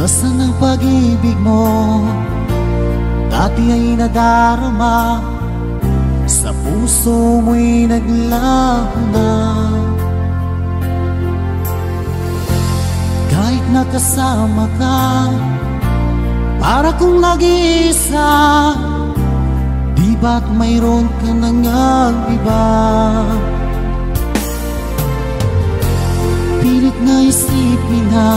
Nasaan ang pag-ibig mo? Dati ay nadarama, sa puso mo'y naglaho na. Kahit nakasama ka, para kong nag-iisa, di ba't mayroon ka nang iba? Pilit na isipin na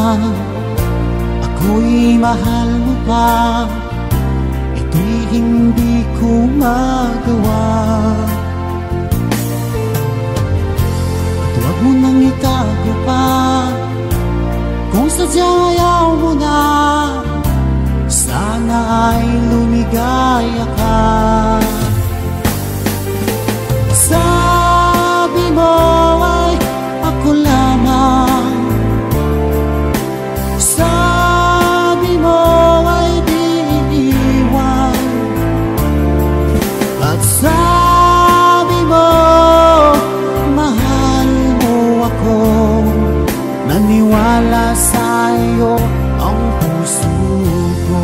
ako'y mahal mo pa, ito'y hindi ko magawa. At huwag mo nang itago pa, kung sadyang ayaw mo na, sana ay lumigaya ka. Sabi mo ay ako lamang, sabi mo ay di iiwan, at sabi mo mahal mo ako. Naniwala sa'yo ang puso ko.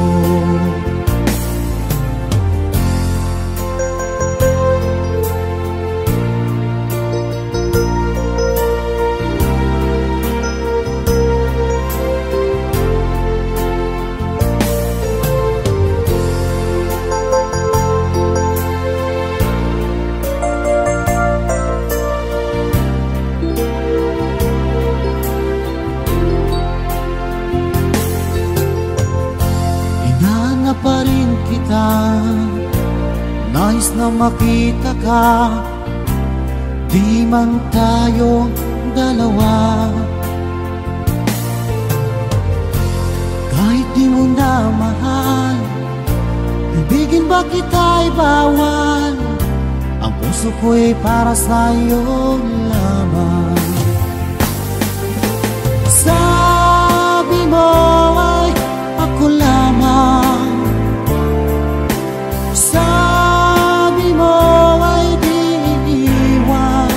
Pa rin kita, nais na makita ka, di man tayo dalawa. Kahit di mo na mahal, ibigin ba kita'y bawal? Ang puso ko'y para sa'yo lamang. Sabi mo ay ako lamang, sabi mo ay di iiwan,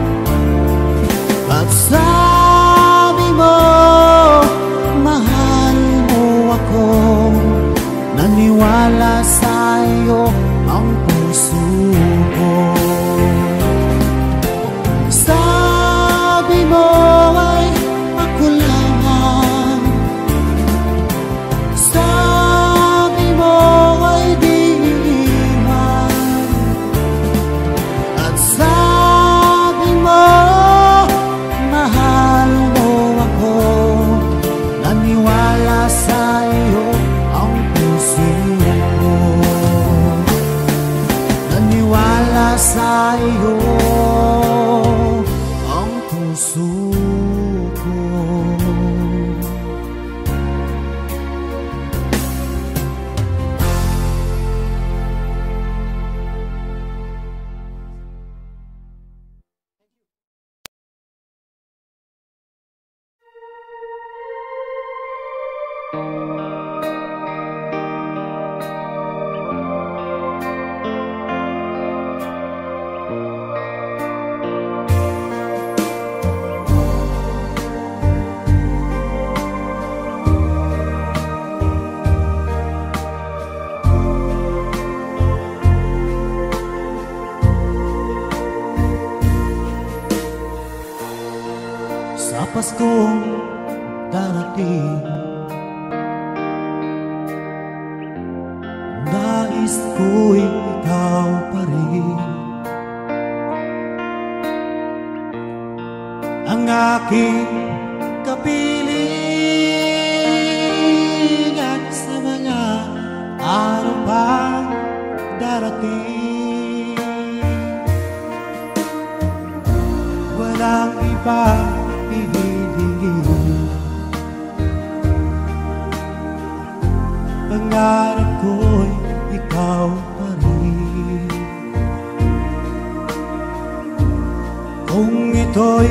at sabi mo mahal mo ako. Naniwala sa'yo ang puso ko. Sabi mo ay ako lamang, sabi mo ay di sa'yo ang puso ko. Naniwala sa'yo ang puso ko. Sa Paskong darating, nais ko'y ikaw pa rin ang aking kapiling, at sa mga araw pang darating, walang iba hihilingin. Pangarap ko'y ikaw pa rin. Kung ito'y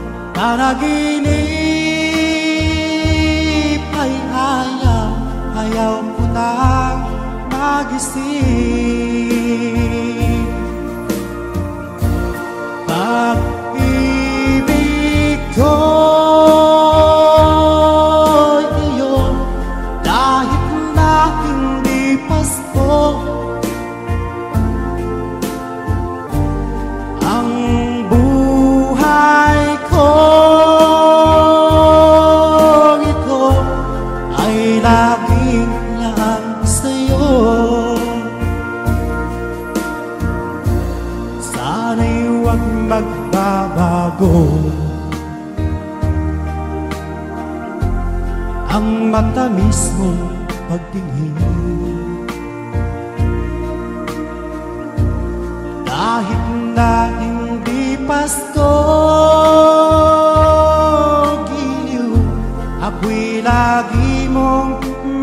panaginip, ay ayaw ko nang magising. Pag-ibig ko'y iyong laging lang sa'yo. Sana'y huwag magbabago ang matamis mong pagtingin. Kahit na hindi Pasko, giliw, ako'y lagi mong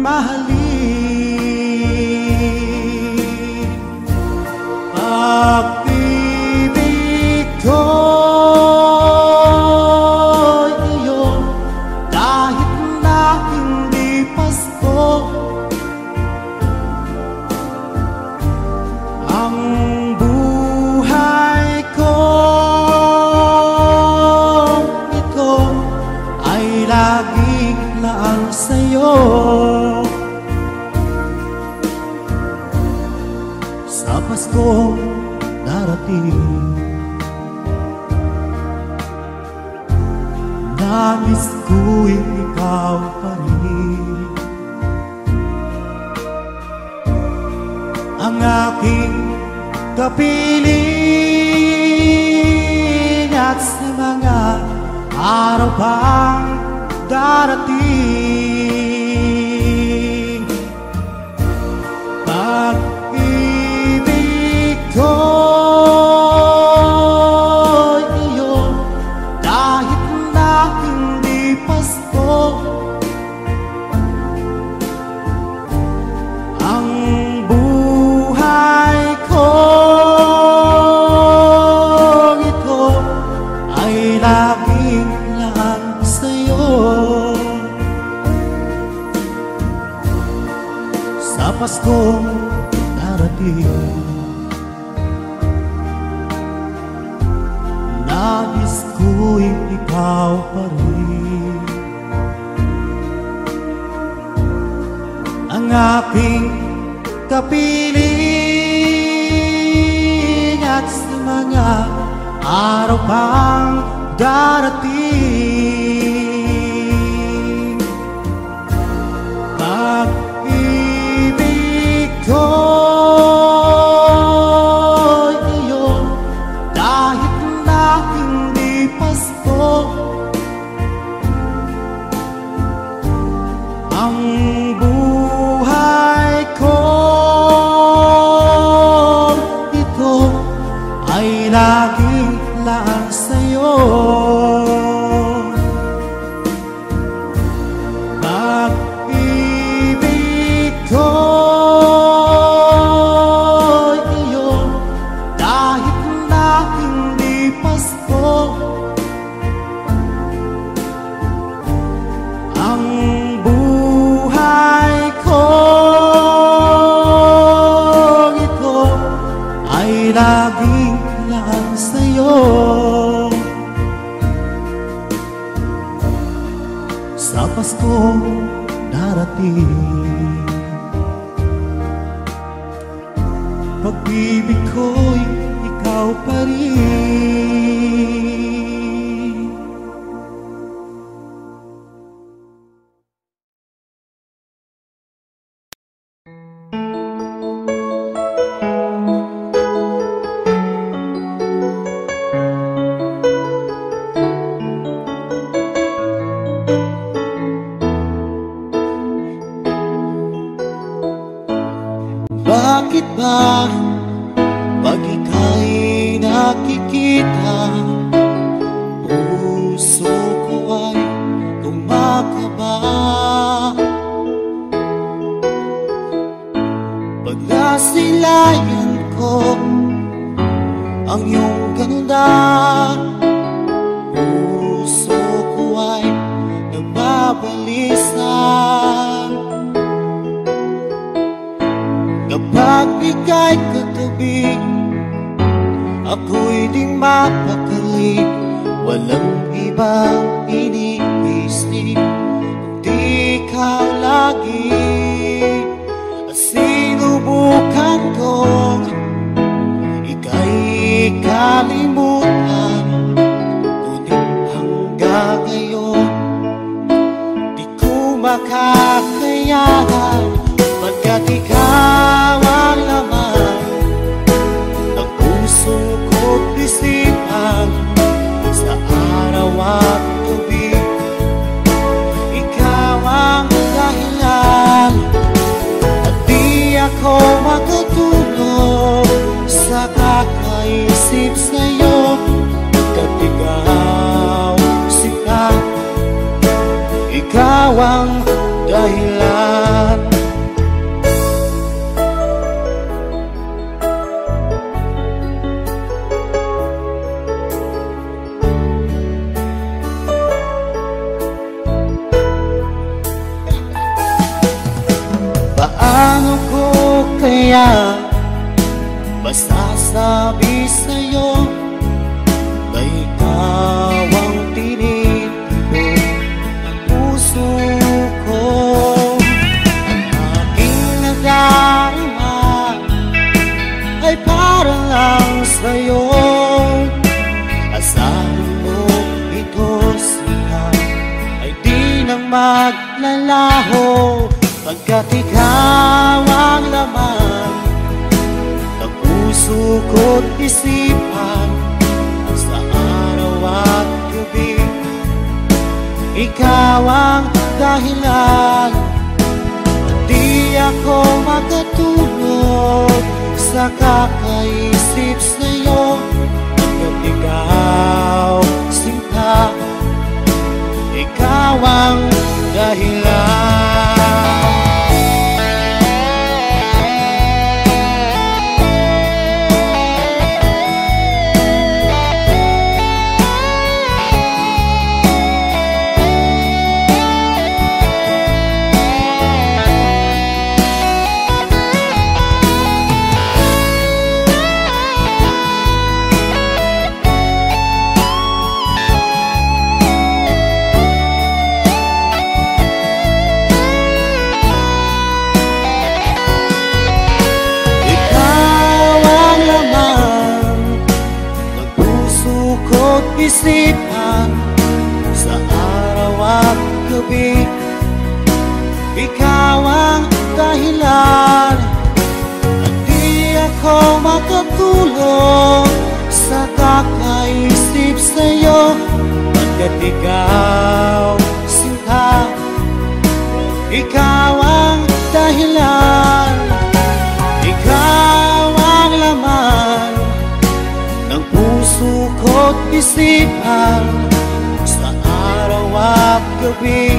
mahalin. Pag-ibig ko'y iyo, kahit na hindi Pasko. Ang buhay ko ito ay laging laan sa'yo. Sa Paskong darating, nais ko'y ikaw pa rin. Ang aking kapiling at sa mga araw pang darating. Pag-ibig ko'y iyo, kahit na hindi Pasko. Ang buhay ko ito ay laging laan sa'yo. Sa Paskong darating, nais ko'y ikaw pa rin. Ang aking kapiling at sa mga araw pang darating. Pag-ibig ko'y iyo, kahit na hindi Pasko. Ang buhay ko ito ay laging laan sa'yo. Pag-ibig ko'y iyo, kahit na hindi Pasko. Ang buhay ko ito ay laging laan sa'yo. Sa Paskong darating, pag-ibig ko'y ikaw pa rin. Bakit ba pag ika'y nakikita, puso ko ay kumakaba? Pag nasilayan ko ang iyong ganda, puso ko ay nababalisan. Kapag ika'y katabi, ako'y di mapakali. Walang ibang iniisip, kundi ikaw lagi. Sinubukan kong ika'y kalimutan, ngunit hanggang ngayon di ko makakaya. kakayahan, pagkat ikaw ang laman ng puso ko't isipan. Sa araw at gabi, ikaw ang dahilan, at di ako makatulog sa kakaisip sa'yo, pagkat ikaw sila, ikaw ang dahilan. Paano ko kaya masasabi sa'yo na ikaw ang tinitibok ng puso ko? Ang aking nadarama ay para lang sa'yo. Asahan mo ito siya ay di nang maglalaho, pagkat ikaw ang laman ng puso ko't isipan. Sa araw at gabi, ikaw ang dahilan, at di ako makatulog sa kakaisip sa'yo, pagkat ikaw sinta, ikaw ang dahilan. Isipan sa araw at gabi, ikaw ang dahilan, at di ako makatulog sa kakaisip sa'yo, pagkat ikaw sinta, ikaw ang dahilan, ikaw ang laman ng puso ko't isipan. Sa araw at gabi,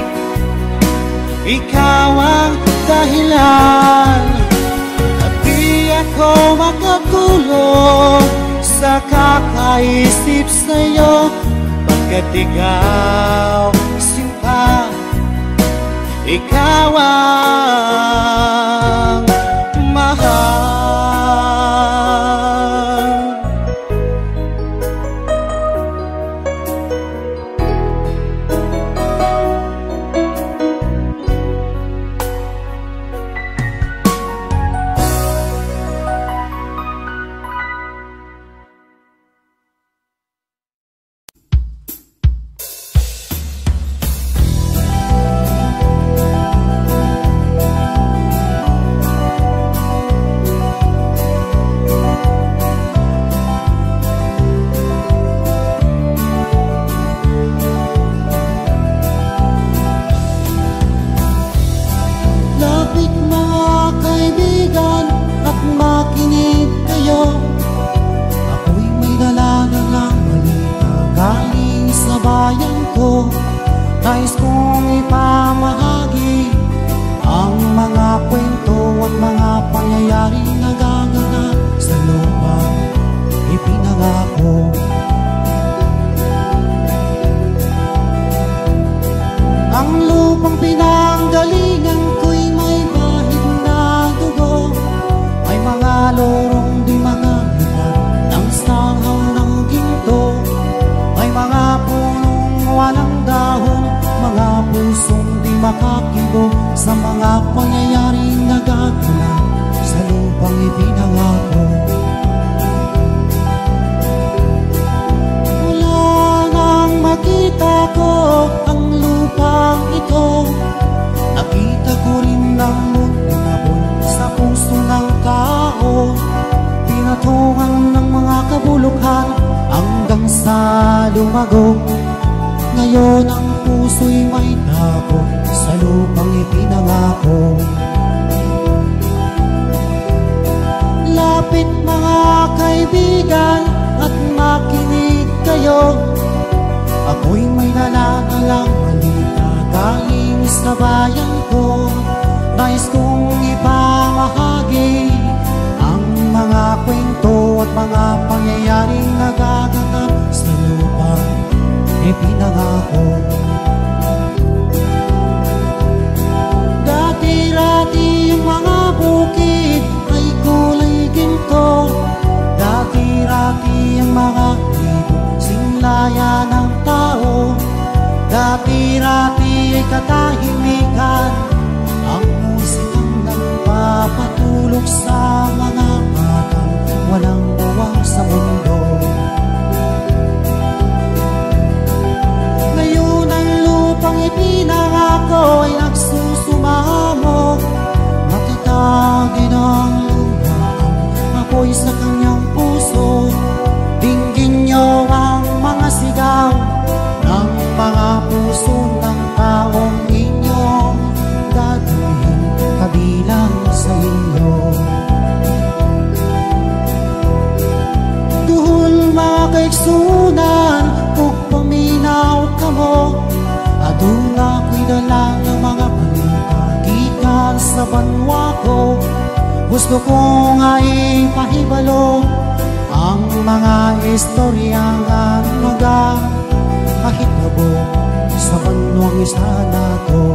ikaw ang dahilan, at di ako makatulog sa kakaisip sa'yo, pagkat ikaw sinta, ikaw ang mahal. Nais kong ipamahagi ang mga kwento at mga pangyayaring nagaganap sa lupang ipinangako. Ang lupang pinanggalingan ko'y may bahid na dugo, may mga lorong di mga lugar ng sangaw ng ginto, may mga punong walang dahon, mga pusong di makakibo sa mga pangyayaring nagaganap sa lupang ipinangako. Mula nang makita ko ang lupang ito, nakita ko rin lumago. Ngayon ang puso'y may dako sa lupang ipinangako. Lapit mga kaibigan at makinig kayo. Ako'y may nalalalang balita galing sa bayan ko. Nais kong ipamahagi ang mga kwento at mga pangyayaring nagaganap sa lupang ipinangako. Dati-rati yung mga bukid ay kulay ginto. Dati-rati ang mga libo sinlaya ng tao. Dati-rati ay katahimikan ang musikang nagpapatulog sa mga batang walang bawang sa mundo. Ngayon ang lupang ipinangako ay nagsusumamo. Matatagin ang lupa ang apoy sa kanyang puso. Dinggin niyo ang mga sigaw ng mga puso ng taong inyong dadalhin kabilang sa inyo. Duhol mga kaigsunan, kung paminaw ka mo, aduna ko'y dala ng mga panikagikan sa banwa ko. Gusto ko nga ipahibalo ang mga istoryang naga kahit labo sa banwang isa na to.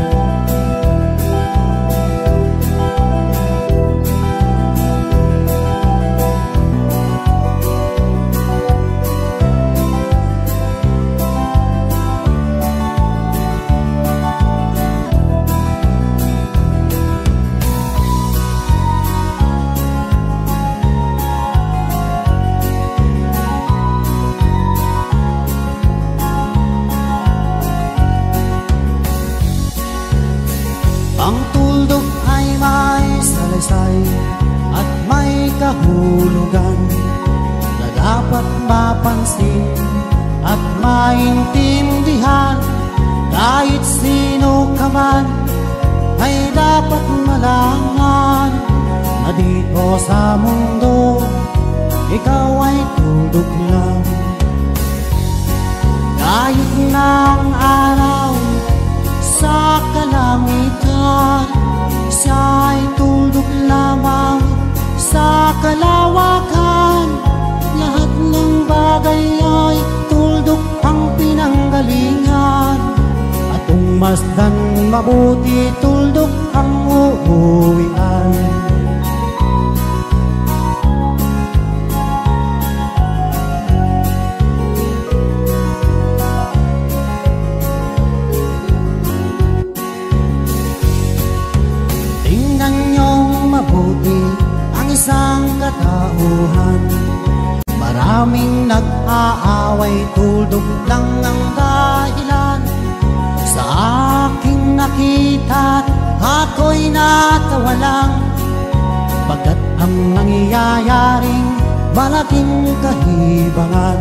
Ang tuldok ay may salaysay at may kahulugan na dapat mapansin at maintindihan. Kahit sino ka man ay dapat malaman na dito sa mundo ikaw ay tuldok lang. Kahit ng araw sa kalangitan, siya ay tuldok lamang sa kalawakan. Lahat ng bagay ay tuldok ang pinanggalingan. At kung masdan mabuti, tuldok ang uuwian. Mabuti ang isang katauhan. Maraming nag-aaway, tuldok lang ang dahilan. Sa aking nakita, ako'y natawa lang. Pagkat ang nangyayaring malaking kahibangan.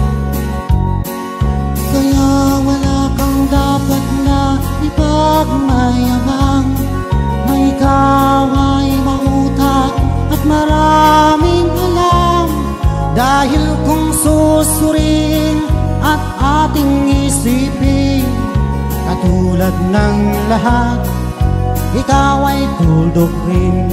Kaya wala kang dapat na ipagmayabang. Ikaw ay mautak at maraming alam. Dahil kung susurin at ating isipin, katulad ng lahat, ikaw ay tuldok rin.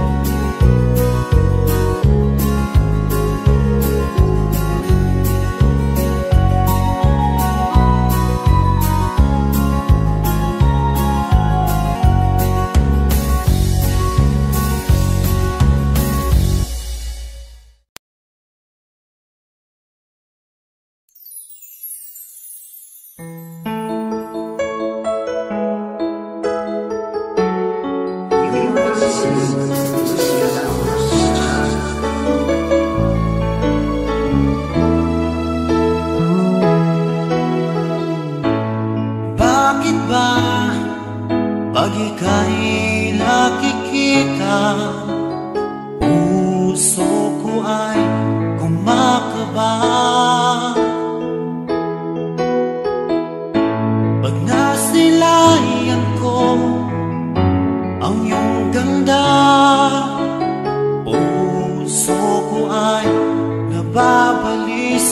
Bakit ba pag ika'y nakikita, puso ko ay kumakaba?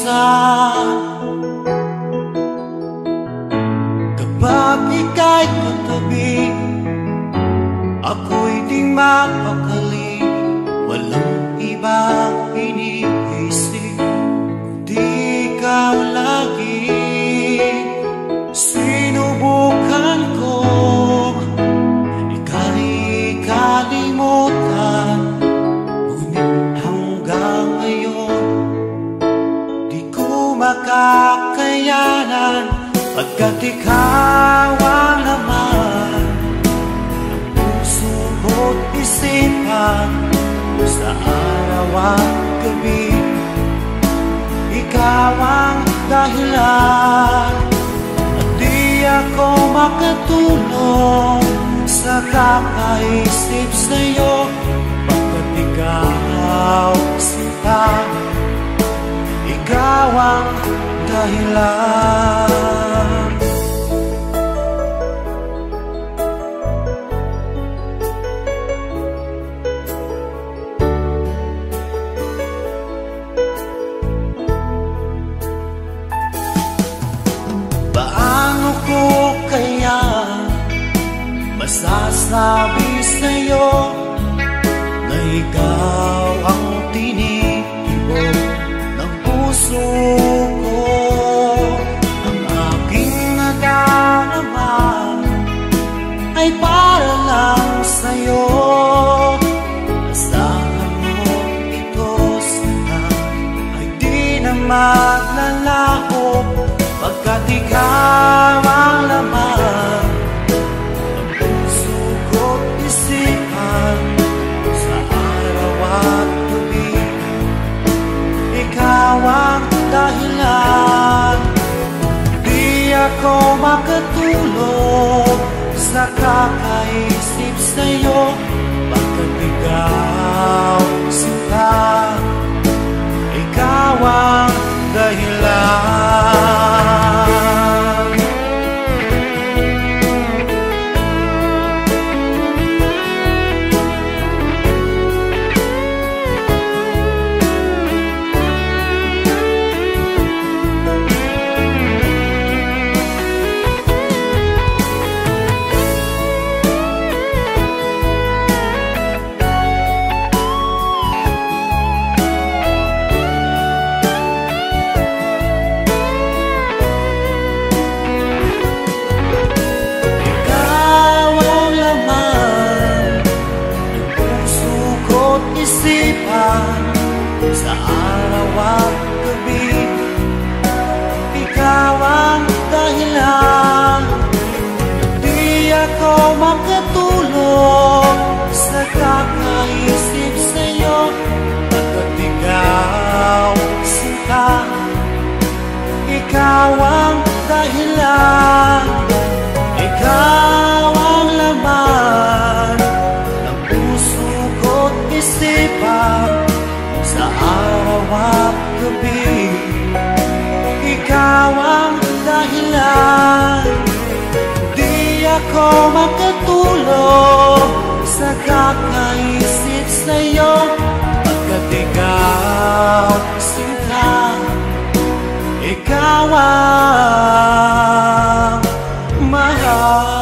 minsan. Kapag ika'y katabi, ako'y di mapakali. Walang ibang iniisip, di ikaw lagi. Sinubukan ko ika'y kalimutan, ngunit hanggang ngayon di ko makakayanan. Pagkat ikaw ang laman ng puso ko't isipan, sa araw at gabi, ikaw ang dahilan. At di ako makatulog sa kakaisip sa'yo, pagkat ikaw sinta, ikaw ang dahilan. Paano ko kaya masasabi sa'yo na ikaw ang tinitibok ng puso ko? Ang aking nadarama ay para lang sa'yo. Asahan mo ito sana ay di na maglalaho, pagkat ikaw ang laman ng puso ko't isipan, sa araw at gabi, ikaw ang dahilan. Di ako makatulog sa kakaisip sa'yo, pagkat ikaw sinta, ikaw ang dahilan. Sa araw at gabi, ikaw ang dahilan. Di ako makatulog sa kakaisip sa'yo, pagkat ikaw sinta, ikaw ang dahilan. Ikaw ang laman ng puso ko't isipan, sa araw at gabi, ikaw ang dahilan. Di ako makatulog sa kakaisip sa'yo, pagkat ikaw sinta, ikaw ang mahal.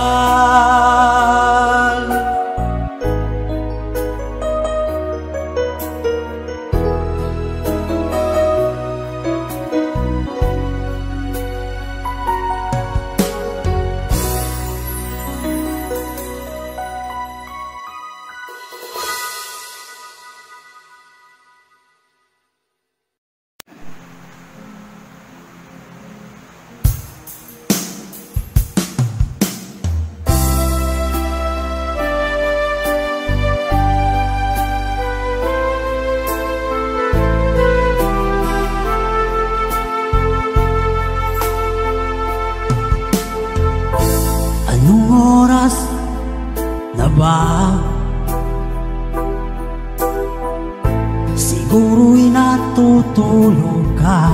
Siguro'y natutulog ka.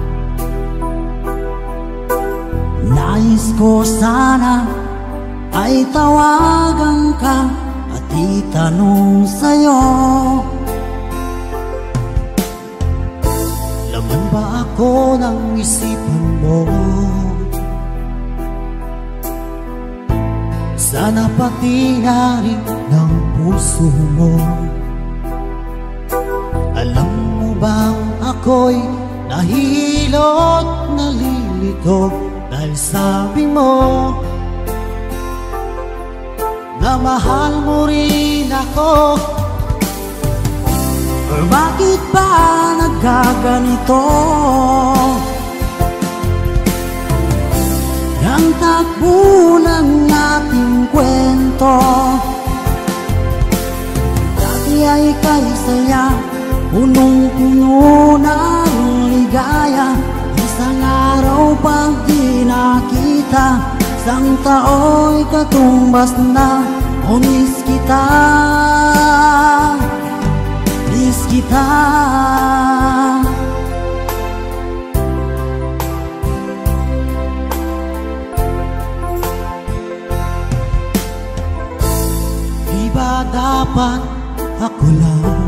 Nais ko sana ay tawagan ka at itanong sa'yo, laman ba ako puso mo. Alam mo bang ako'y nahihilot, nalilito dahil sabi mo na mahal mo rin ako. Pero bakit ba nagkaganito? Ang takbo ng ating kwento, dati ay kay saya, punong-puno ng ligaya. Isang araw pag di nakita, isang tao'y katumbas na. O miss kita, miss kita. Di ba dapat ako lang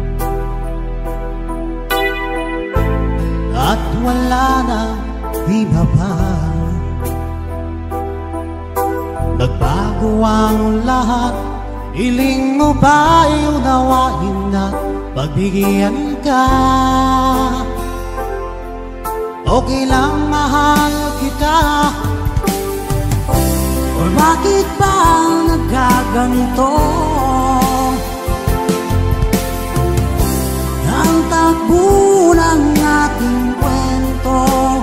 at wala na iba pa? Nagbago ang lahat, hiling mo ba'y unawain na pagbigyan ka? Okay lang mahal kita. Or bakit ba nagkaganito? Ang takbo ng ating kwento,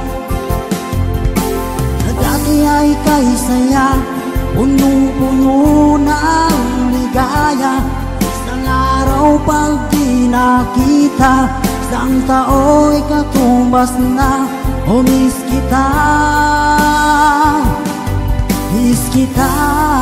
na dati ay kay saya, punong-puno ng ligaya. Isang araw pag di nakita, isang tao'y katumbas na. O miss kita, miss kita.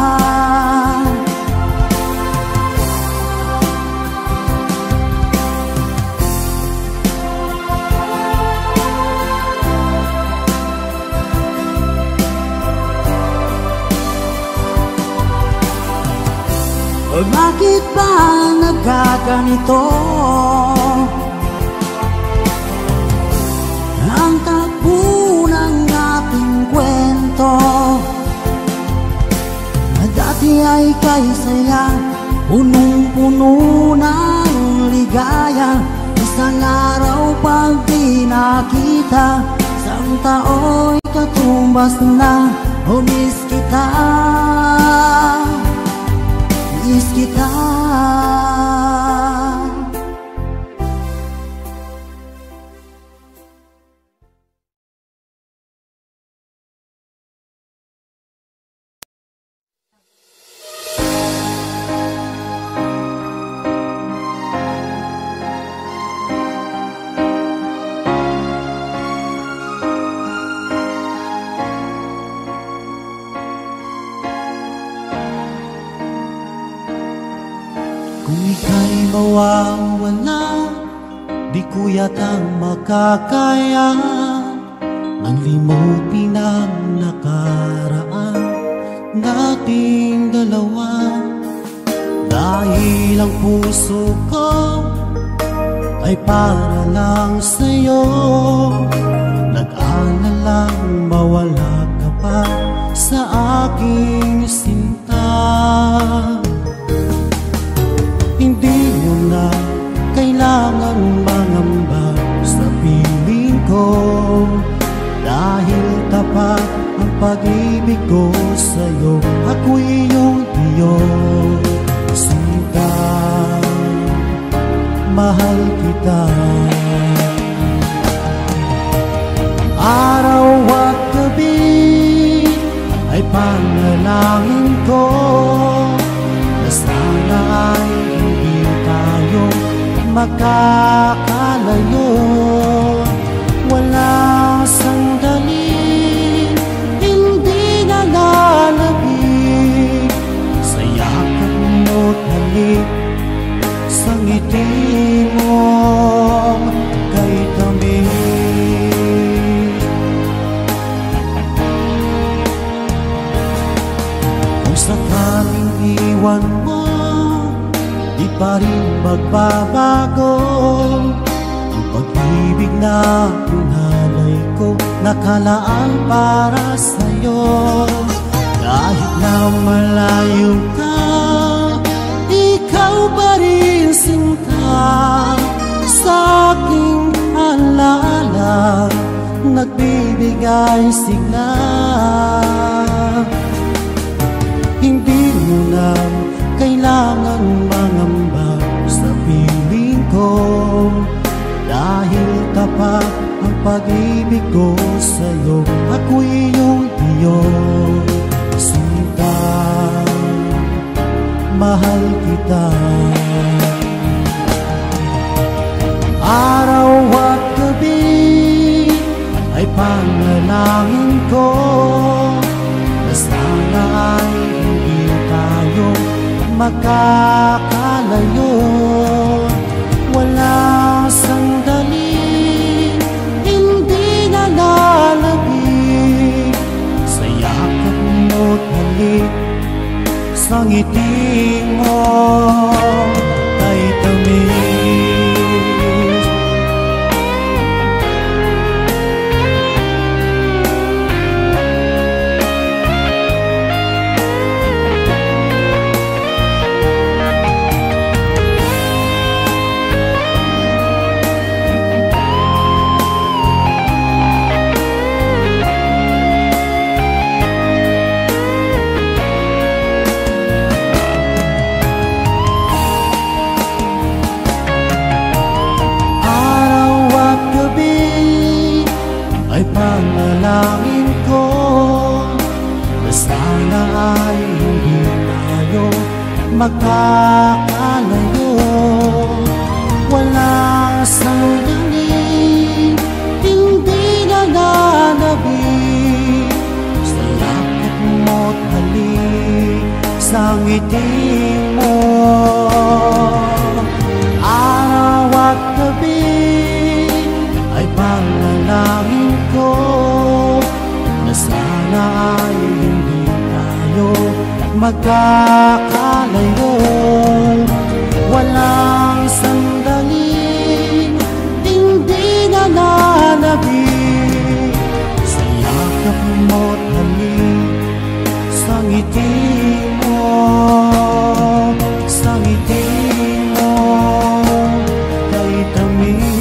O bakit ba nagkaganito? Ang takbo ng ating kwento, na dati ay kay saya, punong-puno ng ligaya. Isang araw pag di nakita, isang tao'y katumbas na. O miss kita, miss kita. Kung ika'y mawawala, di ko yata makakaya nang limutin ang nakaraan nating dalawa. Dahil ang puso ko ay para lang sa'yo, nag-aalalang mawala ka pa sa aking sinta. Hindi mo na kailangan mangamba sa piling ko, dahil tapat ang pag-ibig ko sa'yo. Ako'y iyong Diyos, sinta, mahal kita. Araw at gabi ay panalangin ko na sana ay hindi tayo makakalayo. Walang sandali hindi nalalabig sa yakap mo't halik, sa ngiti mo kay tamis. Kung sakaling iwan mo, di pa rin magbabago ang pag-ibig na pinalay ko, nakalaan para sa'yo. Kahit na malayo ka, ikaw ay sigla. Hindi mo na kailangan mangamba sa piling ko, dahil tapat ang pag-ibig ko sa'yo. Ako'y iyong sinta, mahal kita. Araw at gabi ay panalangin ko na sana ay hindi tayo magkakalayo. Walang sandali hindi na lalabig sa yakap mo't halik, sa ngiti mo ay tamis. Ay panalangin ko na sana ay hindi tayo magkakalayo. Walang sandali hindi na nanabig sa yakap mo't halik, sa ngiti mo. Araw at gabi ay panalangin ko na sana ay hindi tayo magkakalayo. Walang sandali hindi na nanabig sa yakap mo't halik, sa ngiti mo, sa ngiti mo kay tamis.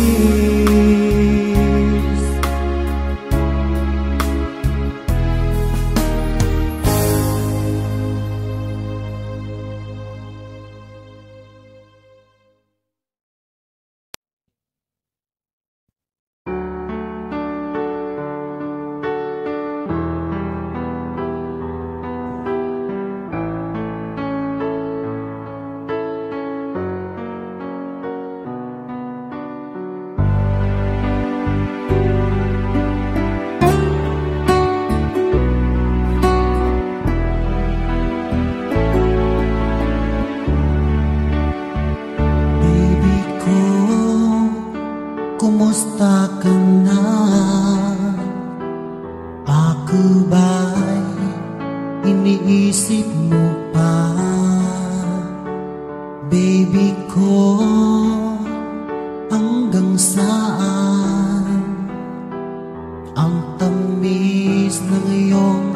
Kumusta ka na? Ako ba'y iniisip mo pa? Baby ko, hanggang saan ang tamis ng iyong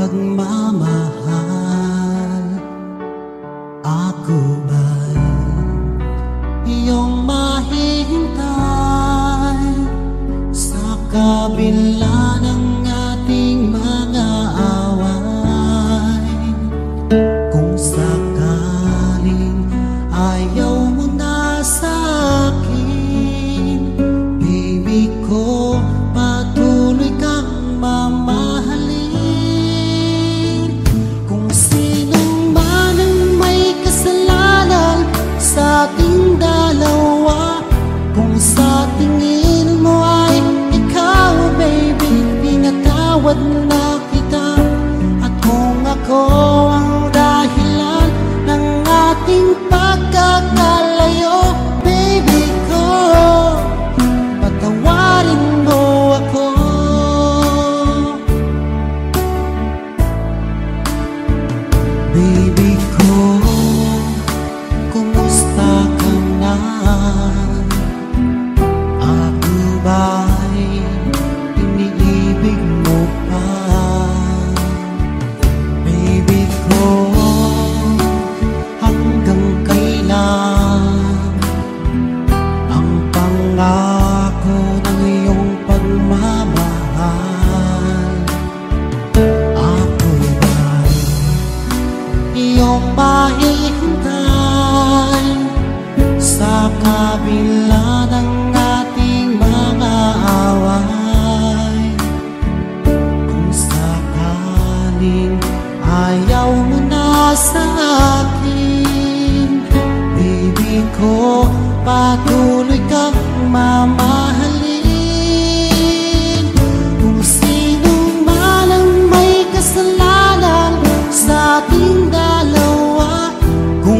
pagmamahal? Ako ba'y iyong mahihintay sa kabila ng ating mga away? Kung sakaling ayaw mo na sa akin, baby ko, patuloy kang mamahalin. Kung sinong man ang may kasalanan sa ating dalawa, kung sa tingin mo ay ikaw, baby, pinatawad na kita. At kung ako ang dahilan ng ating pagkakalayo, baby ko, patawarin mo ako. Baby ko, kumusta ka na? Ako ba'y iniibig mo pa? Baby ko, hanggang kailan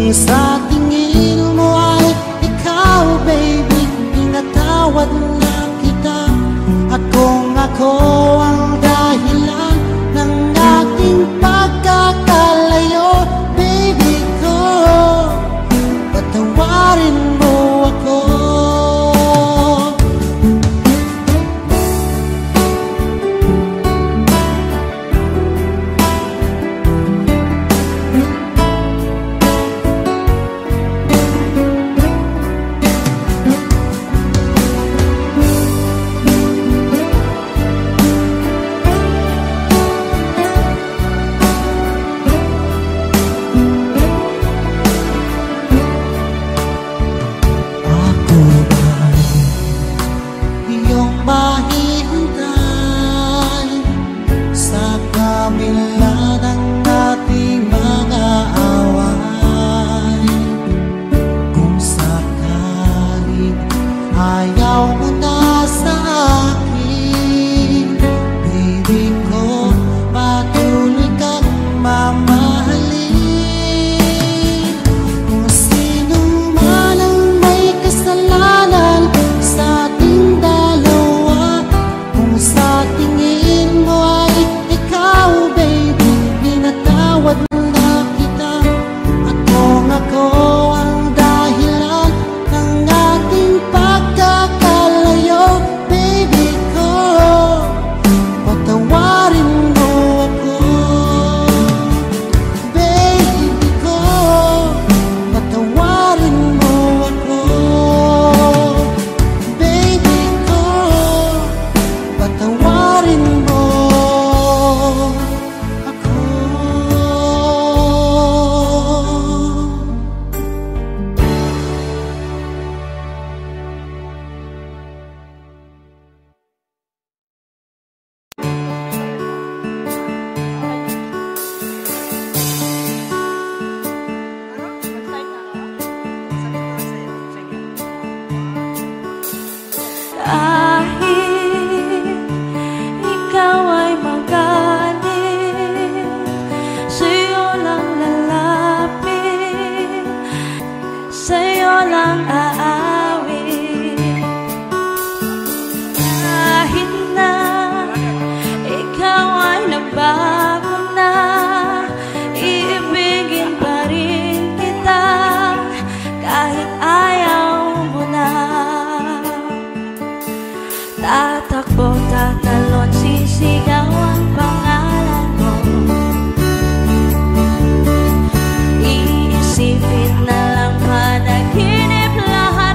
sa tingin mo ay ikaw, baby, pinatawad na kita. At kung ako ang dahilan ng ating pagkakalayo, baby ko, patawarin mo ako. Iisipin na lang panaginip lahat.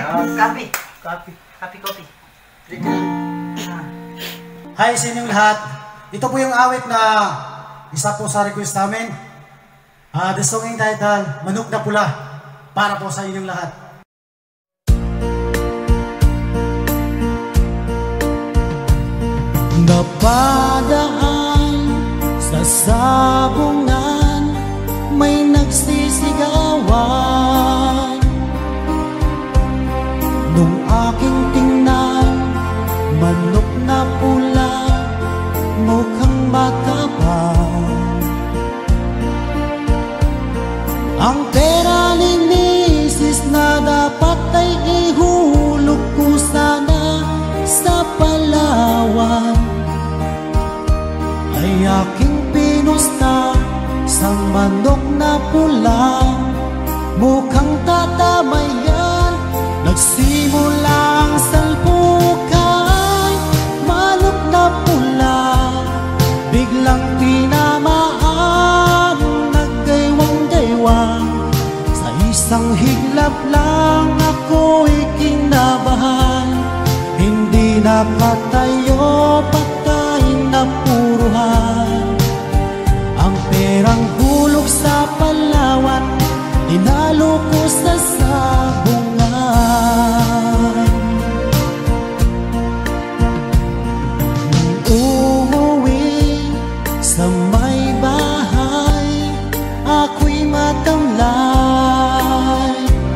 Copy. Copy. Hi sa inyong lahat. Ito po yung awit na isa po sa request namin. The song entitled Manok na Pula, para po sa inyong lahat. Napadaan sa sabungan, may nagsisigawan. Nung aking tingnan, manok na pula, mukhang matapang. Ang pera ni misis na dapat ay ihulog ko sana sa Palawan, ay aking pinusta sa manok na pula, mukhang tatamayan. Nagsimula ang salpukan, manok na pula, biglang tinamaan, naggaywang-gaywang. Sa isang higlap lang ako'y kinabahan, hindi nakatayo, patay na puruhan. Ang perang hulog sa Palawan, tinalo ko sa sabungan. Nung uuwi sa may bahay, ako'y matamlay.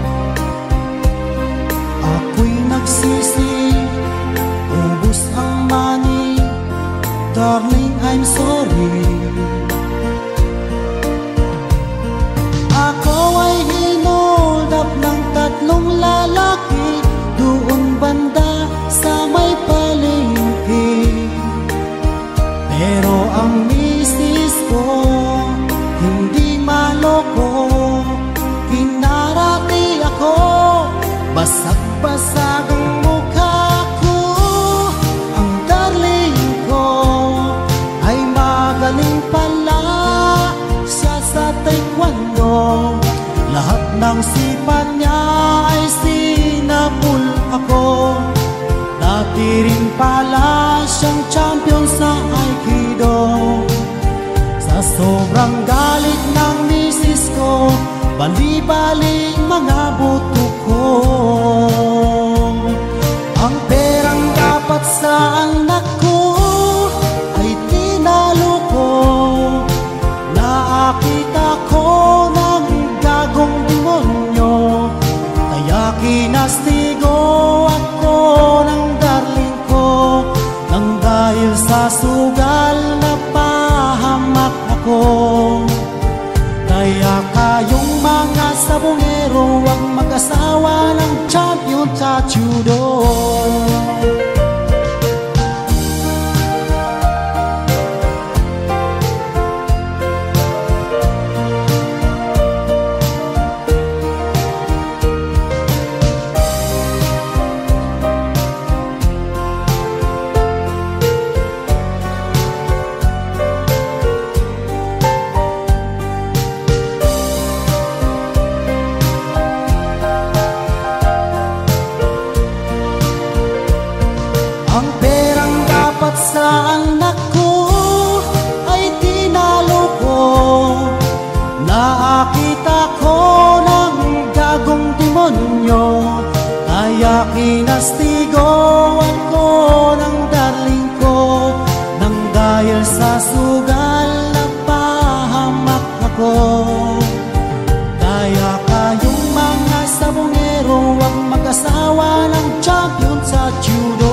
Ako'y nagsisi, ubos ang money, darling, I'm sorry. Ako ay hinold up ng tatlong lalaki doon banda sa may palengke. Pero ang misis ko hindi maloko, kinarati ako, basag-basag ang mukha ko. Ang darling ko ay magaling pala siya sa taekwondo, lahat ng sipat niya ay sinabul ako. Dati rin pala siyang champion sa Aikido. Sa sobrang galit ng misis ko, bali-bali mga buto ko. Ang perang dapat sa anak ko ay tinalo ko. Nakita ko ng gagong demonyo, kaya kinastigo ako ng darling ko. Nang dahil sa sugal na pahamak ako, kaya kayong mga sabongero, huwag mag-asawa ng champion sa judo. Ang perang dapat sa anak ko ay tinalo ko. Nakita ko ng gagong demonyo, kaya kinastigo ako ng darling ko. Nang dahil sa sugal na pahamak ako, kaya kayong mga sabongero, huwag mag-asawa ng champion sa judo.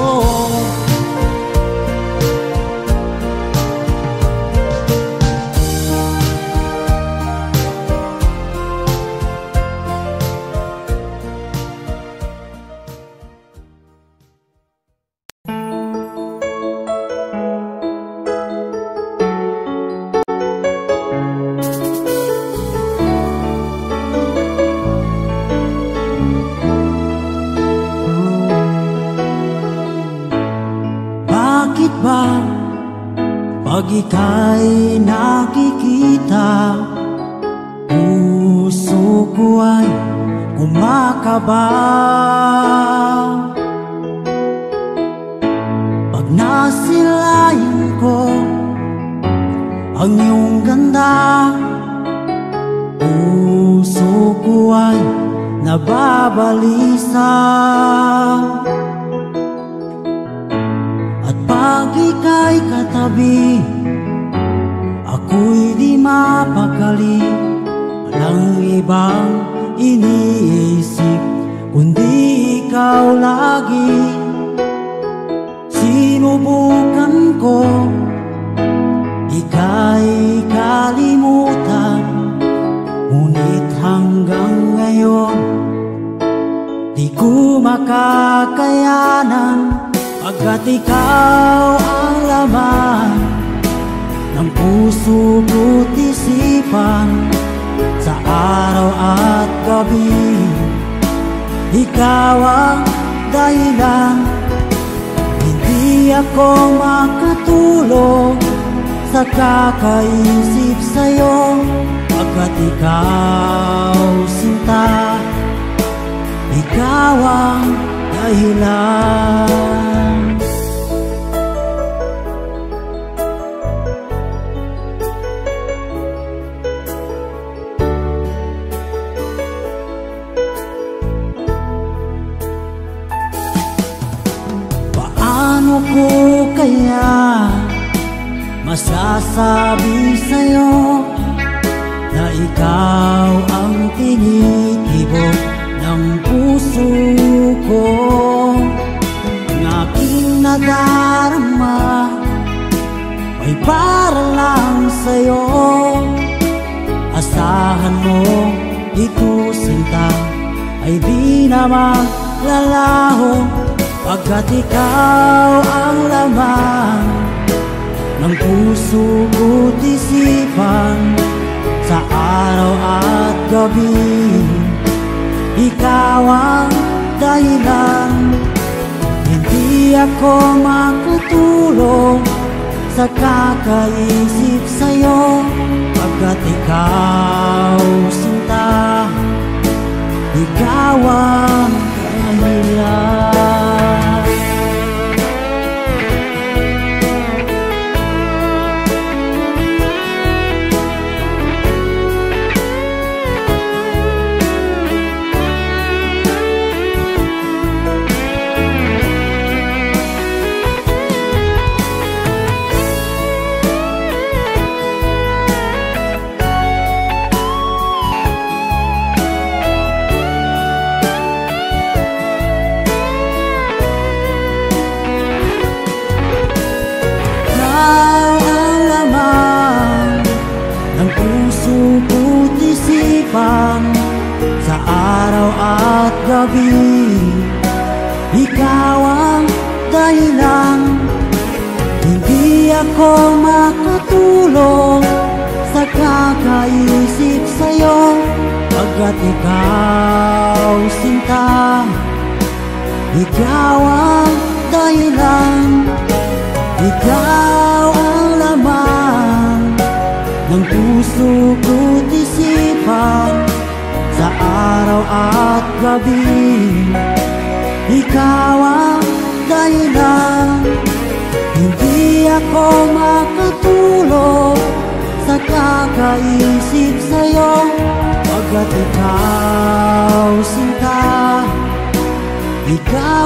Pag ika'y nakikita, puso ko ay umakaba. Pag nasilayan ko ang iyong ganda, puso ko ay nababalisa. At pag ika'y katabi, ako'y di mapakali. Walang ibang iniisip kundi ikaw lagi. Sinubukan ko ika'y kalimutan, ngunit hanggang ngayon di ko makakayanan. Pagkat ikaw ang laman ng puso ko't isipan, sa araw at gabi ikaw ang dahilan. Hindi ako makatulog sa kakaisip sa'yo, pagkat ikaw sinta, ikaw ang dahilan. Paano ko kaya masasabi sa'yo na ikaw ang tinitibok ng puso ko? Ang aking nadarama ay para lang sa'yo. Asahan mo ito sinta ay di na maglalaho, pagkat ikaw ang laman ng puso ko't isipan, sa araw at gabi ikaw ang dahilan. Hindi ako makatulog sa kakaisip sa'yo, pagkat ikaw sinta, ikaw ang dahilan. Sa araw at gabi ikaw ang dahilan. Hindi ako makatulog sa kakaisip sa'yo, pagkat ikaw sinta, ikaw ang dahilan. Ikaw ang laman ng puso ko't isipan, sa araw at gabi ikaw ang dahilan. Hindi ako makatulog sa kakaisip sa'yo, pagkat ikaw sinta, ikaw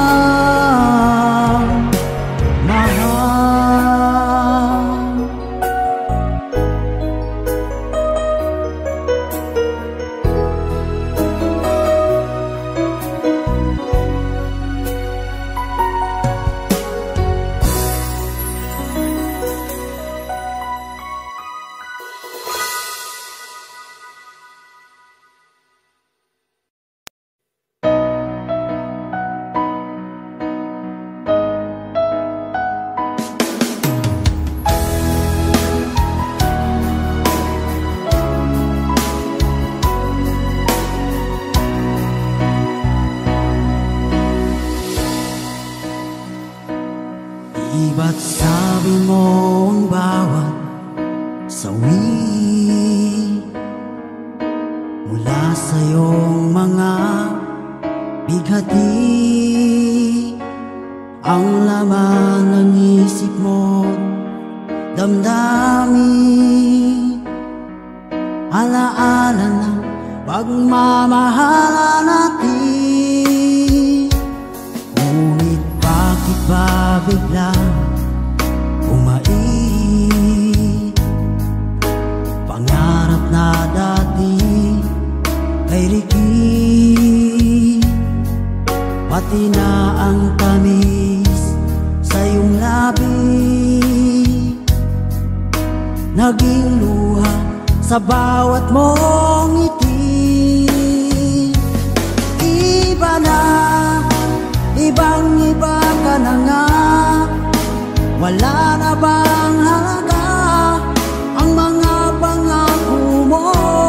ang mahal. Ba't sabi mo ang bawat sawi mula sa iyong mga bighati, ang laman ng isip mo, damdamin, alaala ng pagmamahala natin. Ngunit bakit ba biglang umait? Pangarap na dati ay likid, pati na ang tamis sa iyong labi, naging luha sa bawat mong ngiti. Iba na, ibang-iba ka na nga, wala na bang halaga ang mga pangako mo?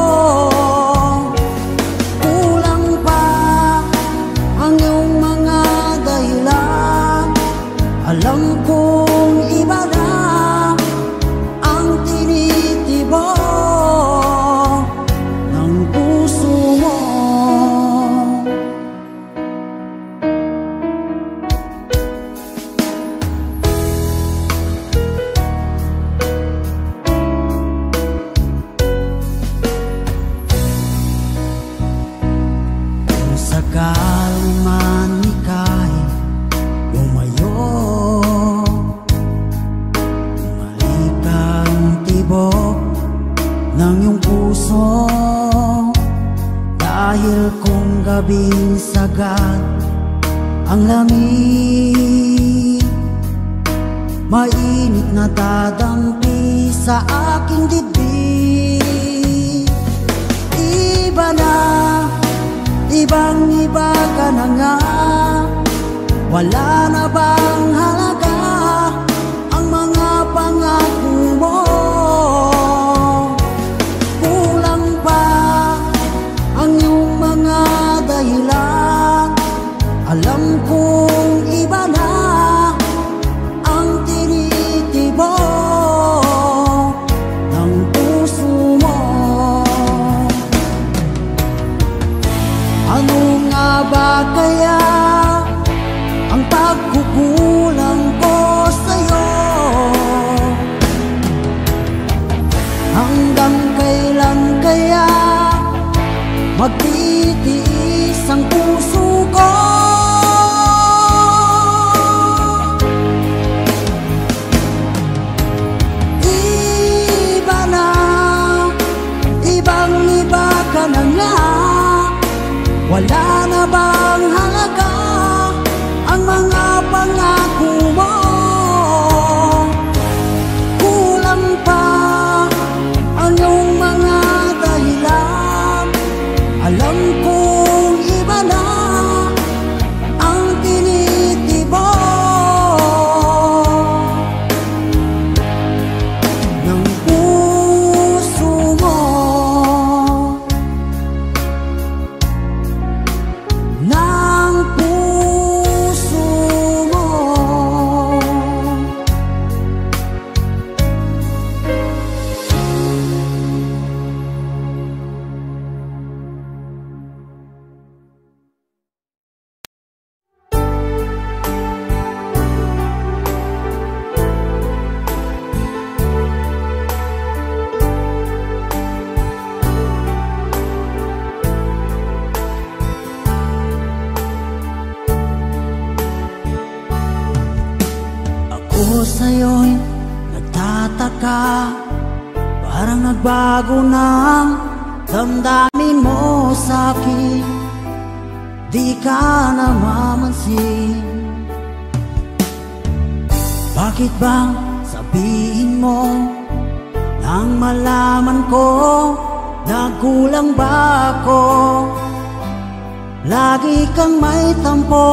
Kulang pa ang iyong mga dahilan, alam kong iba na ang tinitibok ng puso mo. Kung sakaling man ika'y lumayo, bumalik ang tibok ng iyong puso, dahil kung gabing sagad ang lamig, mainit na dadampi sa aking dibdib. Iba na, ibang-iba ka na nga, wala na bang halaga ang mga pangako mo? Kulang pa ang iyong mga dahilan, alam kong iba na ang tinitibok ng puso mo. Ano nga ba kaya ang pagkukulang ko sa'yo? Hanggang kailan kaya magtitiis ang puso ko? Iba na, ibang-iba ka na nga, wala na bang halaga ang mga pangako mo? Kulang pa ang iyong mga dahilan, alam kong iba na ang tinitibok ng puso mo. Ng puso mo. Ako sa'yo'y nagtataka, parang nagbago ng damdamin mo sa'kin, di ka na mamansin. Bakit bang sabihin mo nang malaman ko nagkulang ba ako? Lagi kang may tampo.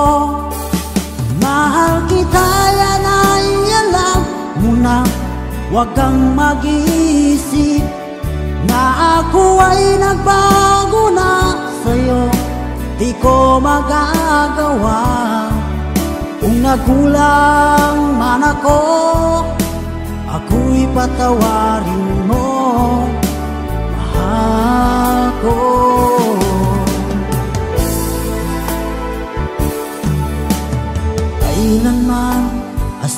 Mahal kita, yan ay alam mo na, huwag kang mag-iisip na ako ay nagbago na sa'yo. Di ko magagawa kung nagkulang man ako, ako'y patawarin mo, mahal ko.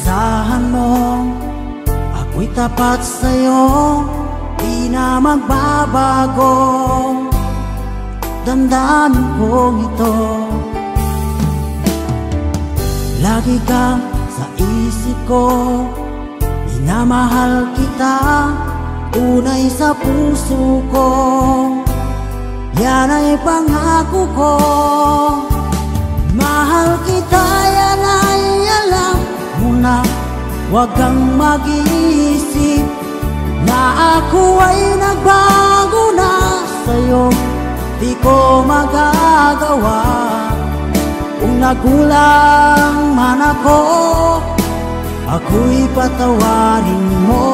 asahan mo, ako'y tapat sa'yo, di na magbabago. Damdamin kong ito, lagi kang sa isip ko, minamahal kita, tunay sa puso ko, yan ay pangako ko. Mahal kita, yan ay alam mo na, huwag kang mag-iisip na ako ay nagbago na sa'yo, di ko magagawa. Kung nagulang man ako, ako'y patawarin mo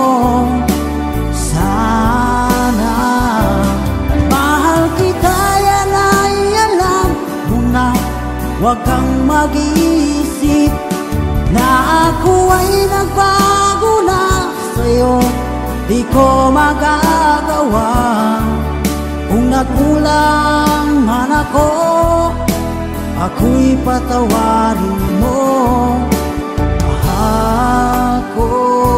sana. Mahal kita, yan ay alam mo na, huwag kang mag-iisip na ako ay nagbago na sa'yo, di ko magagawa. Kung nagkulang man ako, ako'y patawarin mo, mahal ko.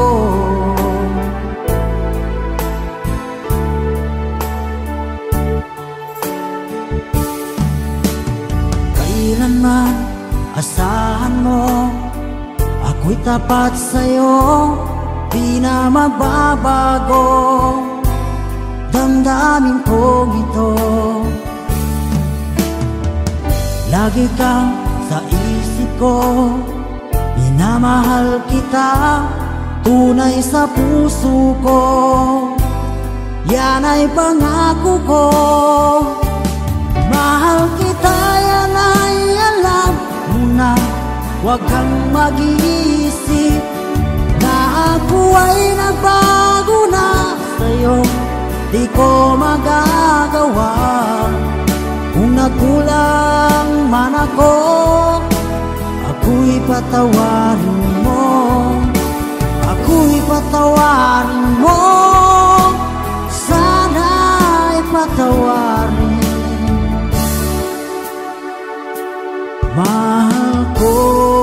Kailanman asahan mo, ako'y tapat sa'yo, di na magbabago. Damdamin kong ito, lagi kang sa isip ko, minamahal kita, tunay sa puso ko, yan ay pangako ko. Mahal kita, yan ay alam mo na, huwag kang mag-iisip na ako ay nagbago na sa'yo, di ko magagawa. Kung nagkulang man ako, ako'y patawarin mo, ako'y patawarin mo, sana'y patawarin, mahal ko.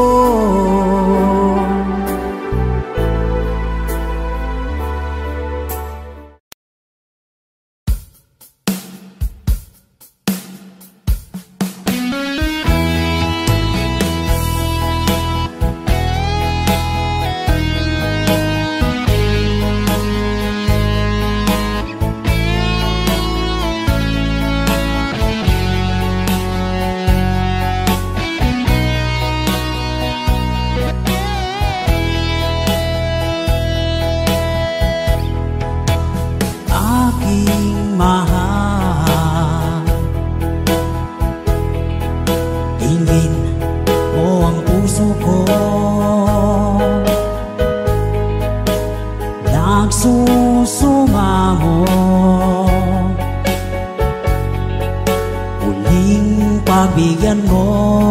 Pagbigyan mo,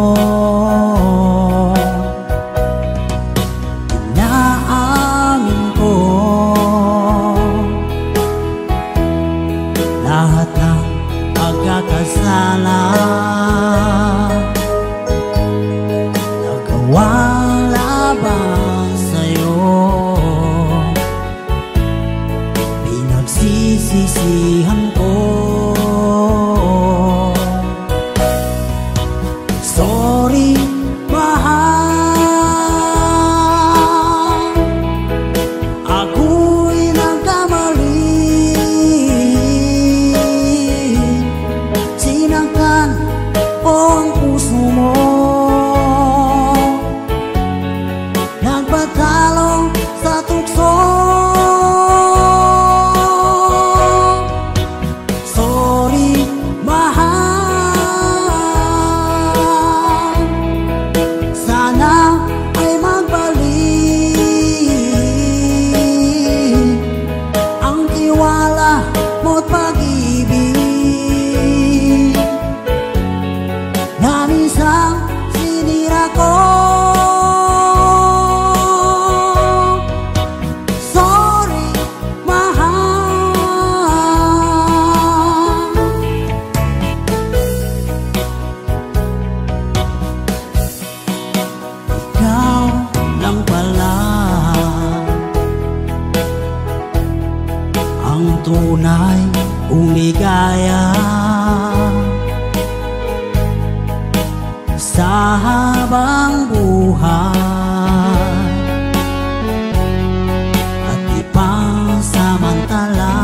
inaamin ko lahat ng pagkakasala, nagawang laban sa'yo, pinagsisisihan ko. Sorry, mahal, ako'y nagkamali, sinaktan ko ang puso mo, nagpatalo sa tukso. ang tunay kong ligaya. Sa habang buhay at ipasamantala,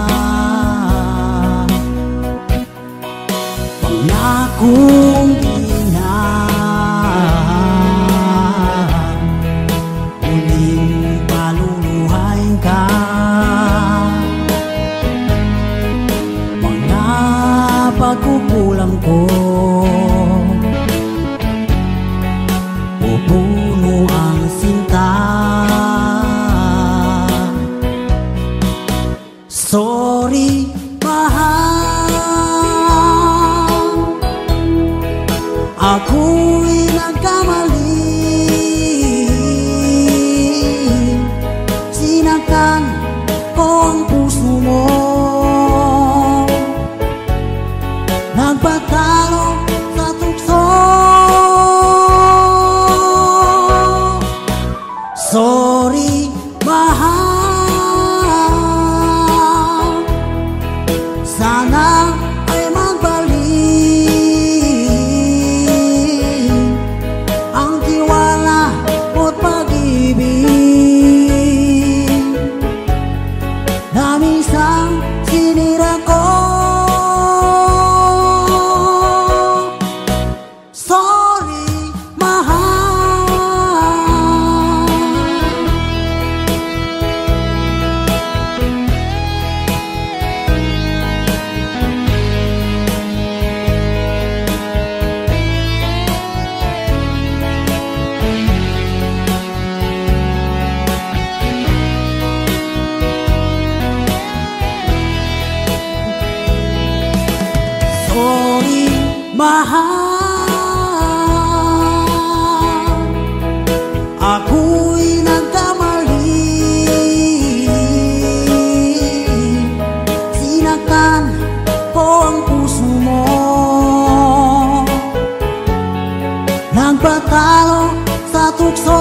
pangakong muling paluluhain ka. Mga pagkukulang ko, pupuno ang sinta. Sorry, mahal, ako'y nagkamali. Sinaktan ko ang puso mo, nagpatalo sa tukso. Sorry, mahal, sana ay magbalik ang tiwala mo't pag-ibig na minsan sinira ko. Sorry, mahal. Sorry, mahal, ako'y nagkamali. Sinaktan ko ang puso mo, nagpatalo sa tukso.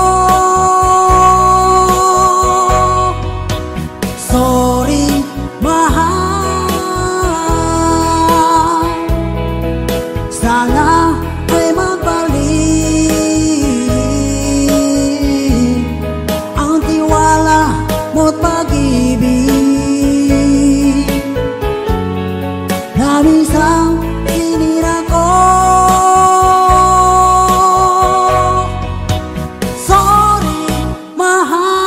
Sorry, mahal, sana ay magbalik ang tiwala mo't pag-ibig na minsan sinira ko. Sorry, mahal.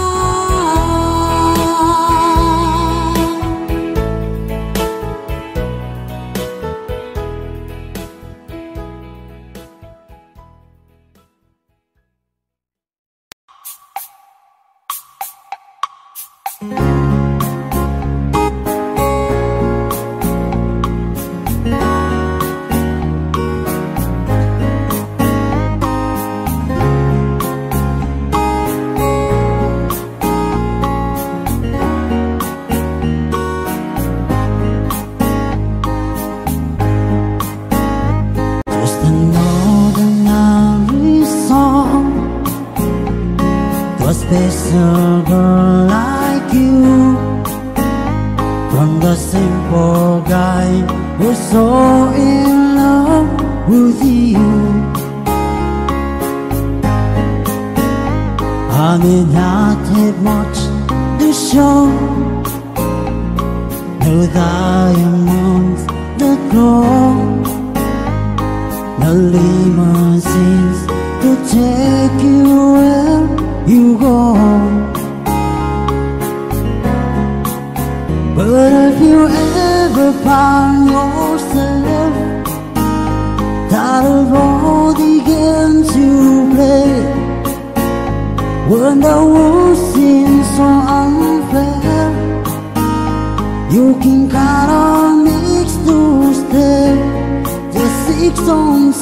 Just another lovely song to a special girl like you, from the simple guy who's so in love with you. I may not have much to show, no diamonds that glow, no limousines to take you where you go. But if you ever find yourself tired of all the games you play, when the world seems so unfair, you can count on me to stay. Just 6 songs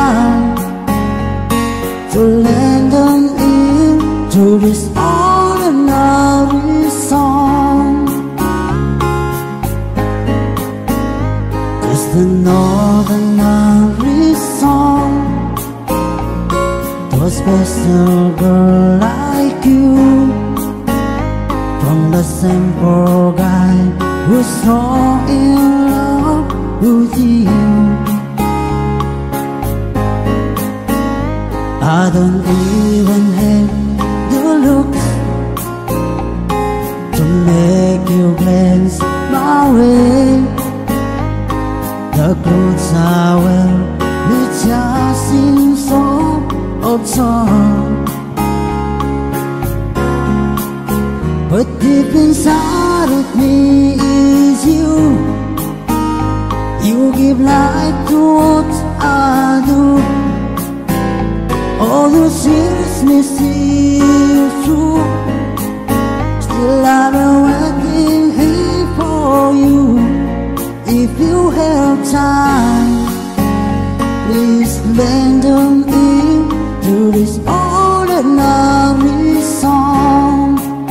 to lend an ear to this ordinary song. Just another ordinary song to a special girl like you, from the same poor guy who's so in love with you. I don't even have the looks to make you glance my way. The clothes I wear may just seem so absurd, but deep inside of me is you. You give life to what I do. All the seriousness is true. Still I've been waiting here for you. If you have time, please lend an ear to this ordinary song.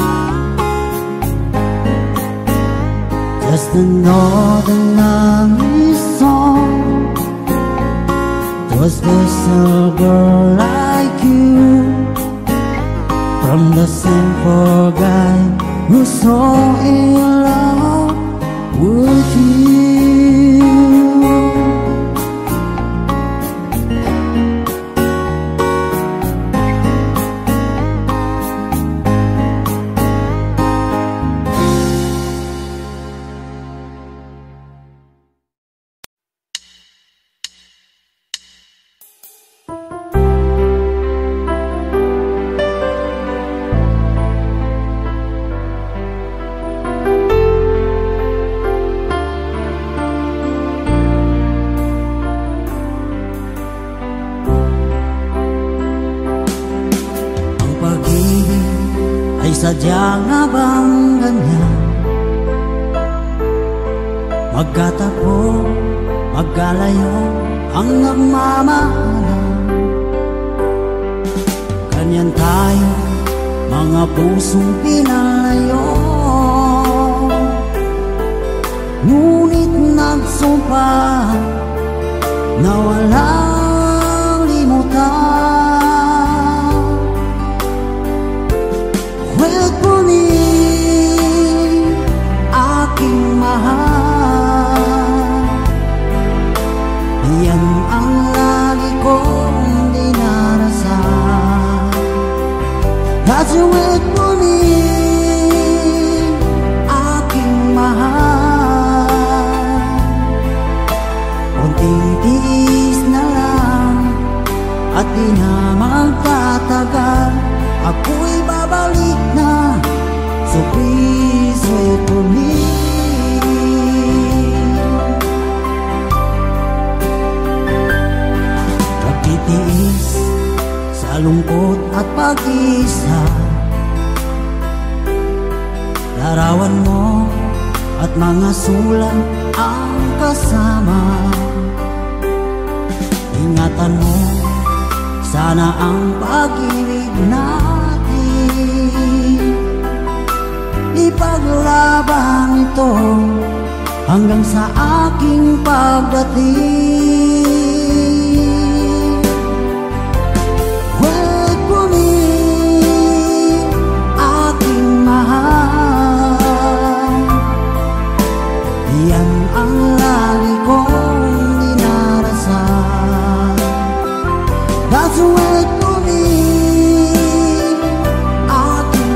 Just an ordinary song to a special girl like you, from the same poor guy who's so in love with you. Sadya nga bang ganyan? Magkatapos, magkalayo ang nagmamahalan. Ganyan tayo, mga pusong pinalayo. Ngunit nagsumpa na walang limutan. Wait for me, aking mahal. Yan ang lagi kong dinarasan. As you wait for me, aking mahal. Kunting tiis na lang at di na magtatagal. Ako'y babalik na, so please wait for me. Nagtitiis sa lungkot at pag-isa, larawan mo at mga sulat ang kasama. Ingatan mo sana ang pag-ibig natin, ipaglaban ito hanggang sa aking pagdating. Wait for me, aking mahal. Yan ang lagi kong dinarasan. That's wait for me, aking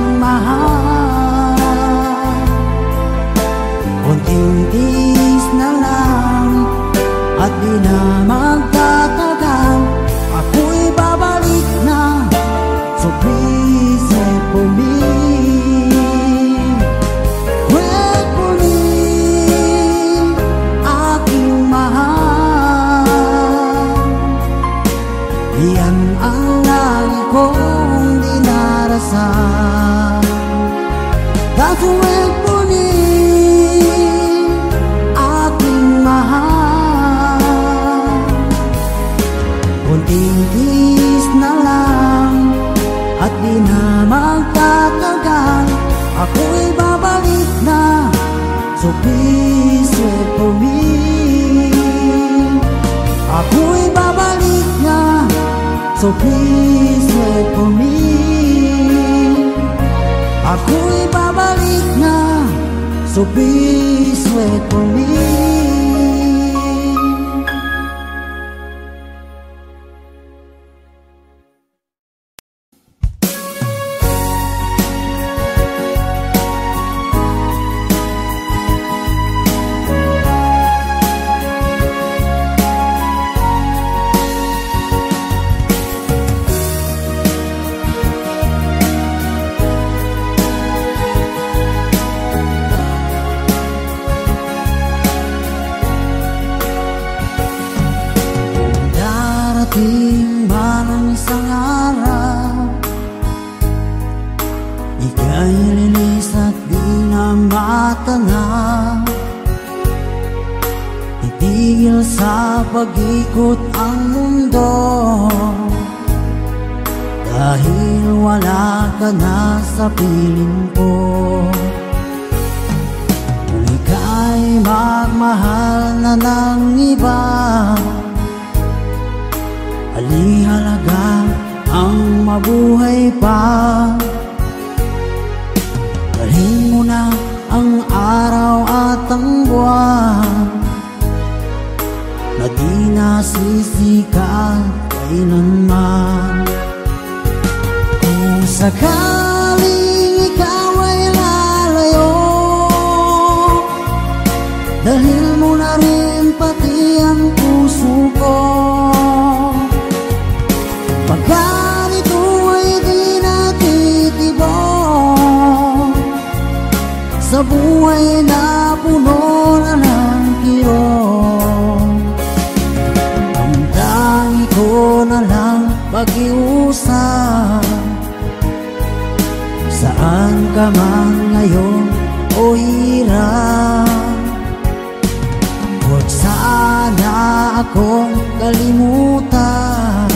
mahal. Kunting tiis na lang at di na magtatagal. Ako'y babalik na, so please wait for me. Wait for me, aking mahal. Yan ang lagi kong dinarasan. That's wait for me, aking mahal. Kunting tiis na lang at di na magtatagal. Ako'y babalik na, so please wait for me. Ako'y babalik na, so please wait for me. ako'y babalik na. So please wait for me. Darating ba ng isang araw, ika'y lilis at di na matanaw, itigil sa pag-ikot ang mundo, dahil wala ka na sa piling ko. Kung ika'y magmahal na ng iba, halihalaga ang mabuhay pa. Dalhin mo na ang araw at ang buwan, na di nasisikat kailanman. Kung sakaling ikaw ay lalayo, dalhin mo na rin pati ang puso ko. Pagkat ito ay di natitibok sa buhay na puno na ng kirot, ang tangi ko na lang pag-iusap. Saan ka man ngayon o hirap, huwag sana akong kalimutan.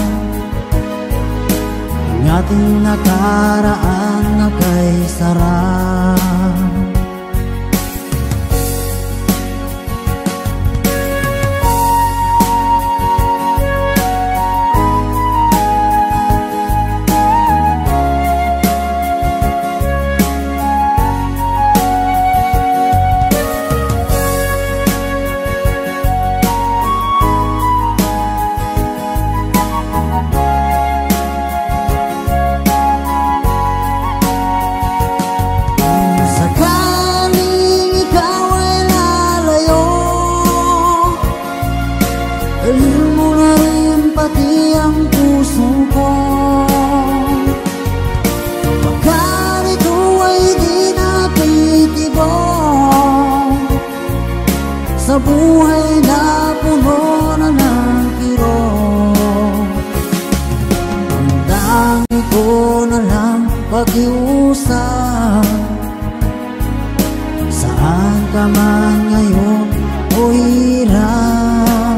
Ang ating nakaraan na kay sarap. Dalhin mo na rin pati ang puso ko. Pagkat ito ay di natitibok sa buhay na puno na ng kirot, ang tangi ko na lang pag-iusap. Saan ka man ngayon o hirap,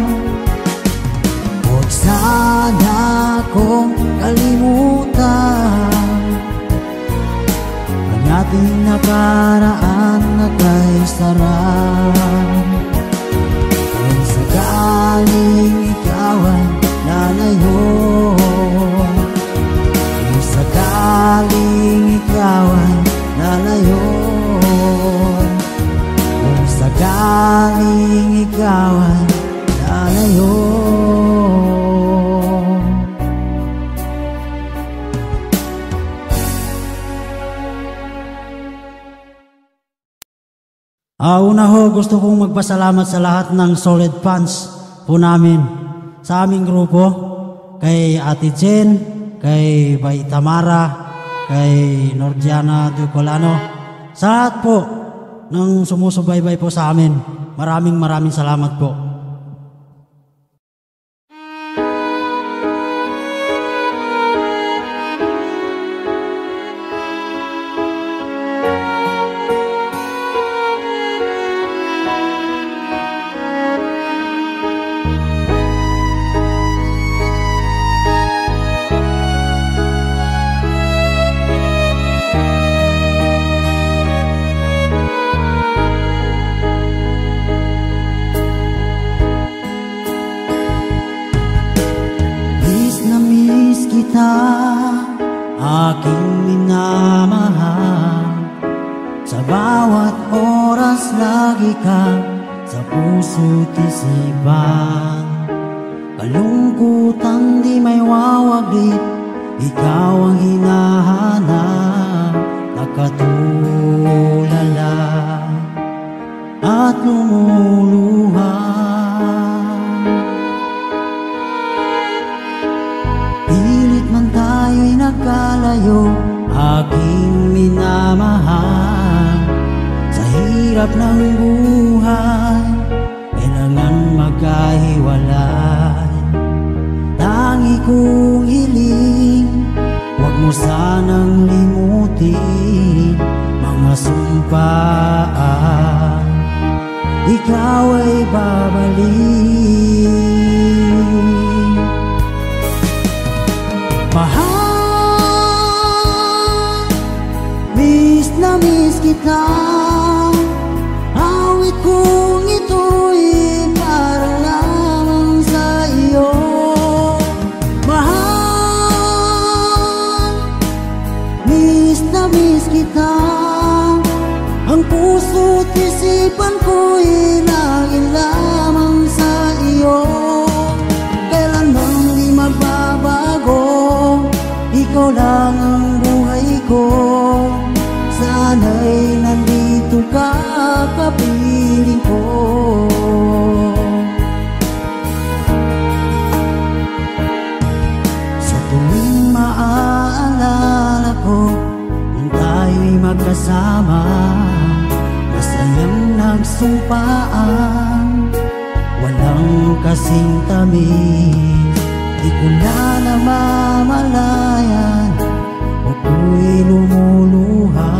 sana akong kalimutan. Ang ating nakaraan na kay sarap. Kung sakaling ikaw ay lalayo, kung sakaling ikaw ay lalayo, kung sakaling ikaw ay lalayo. Una ho, gusto kong magpasalamat sa lahat ng solid fans po namin sa aming grupo, kay Ate Jen, kay Bay Tamara, kay Nordiana Ducolano, sa lahat po ng sumusubaybay po sa amin. Maraming salamat po. bawat oras lagi ka sa puso't isipan. Kalungkutan di may wawaglit, ikaw ang hinahanap. Nakatulala at lumuluha. Pilit man tayo'y nagkalayo, aking minamahal. Sa hirap ng buhay, kailangan magkahiwalay. Tangi kong hiling, huwag mo sanang limutin mga sumpaan. Ikaw ay babalik. Mahal, miss na miss kita. Awit kong ito'y para lamang sa iyo. Mahal, miss na miss kita. Ang puso't isipan ko'y laging lamang sa iyo. Kailanman di magbabago, ikaw lang ang buhay ko. Sana'y nandito ka, kapiling ko. Sa tuwing maaalala ko kung tayo'y magkasama, masayang nagsumpaan, walang kasing tamis. Di ko na namamalayan, ako'y lumuluha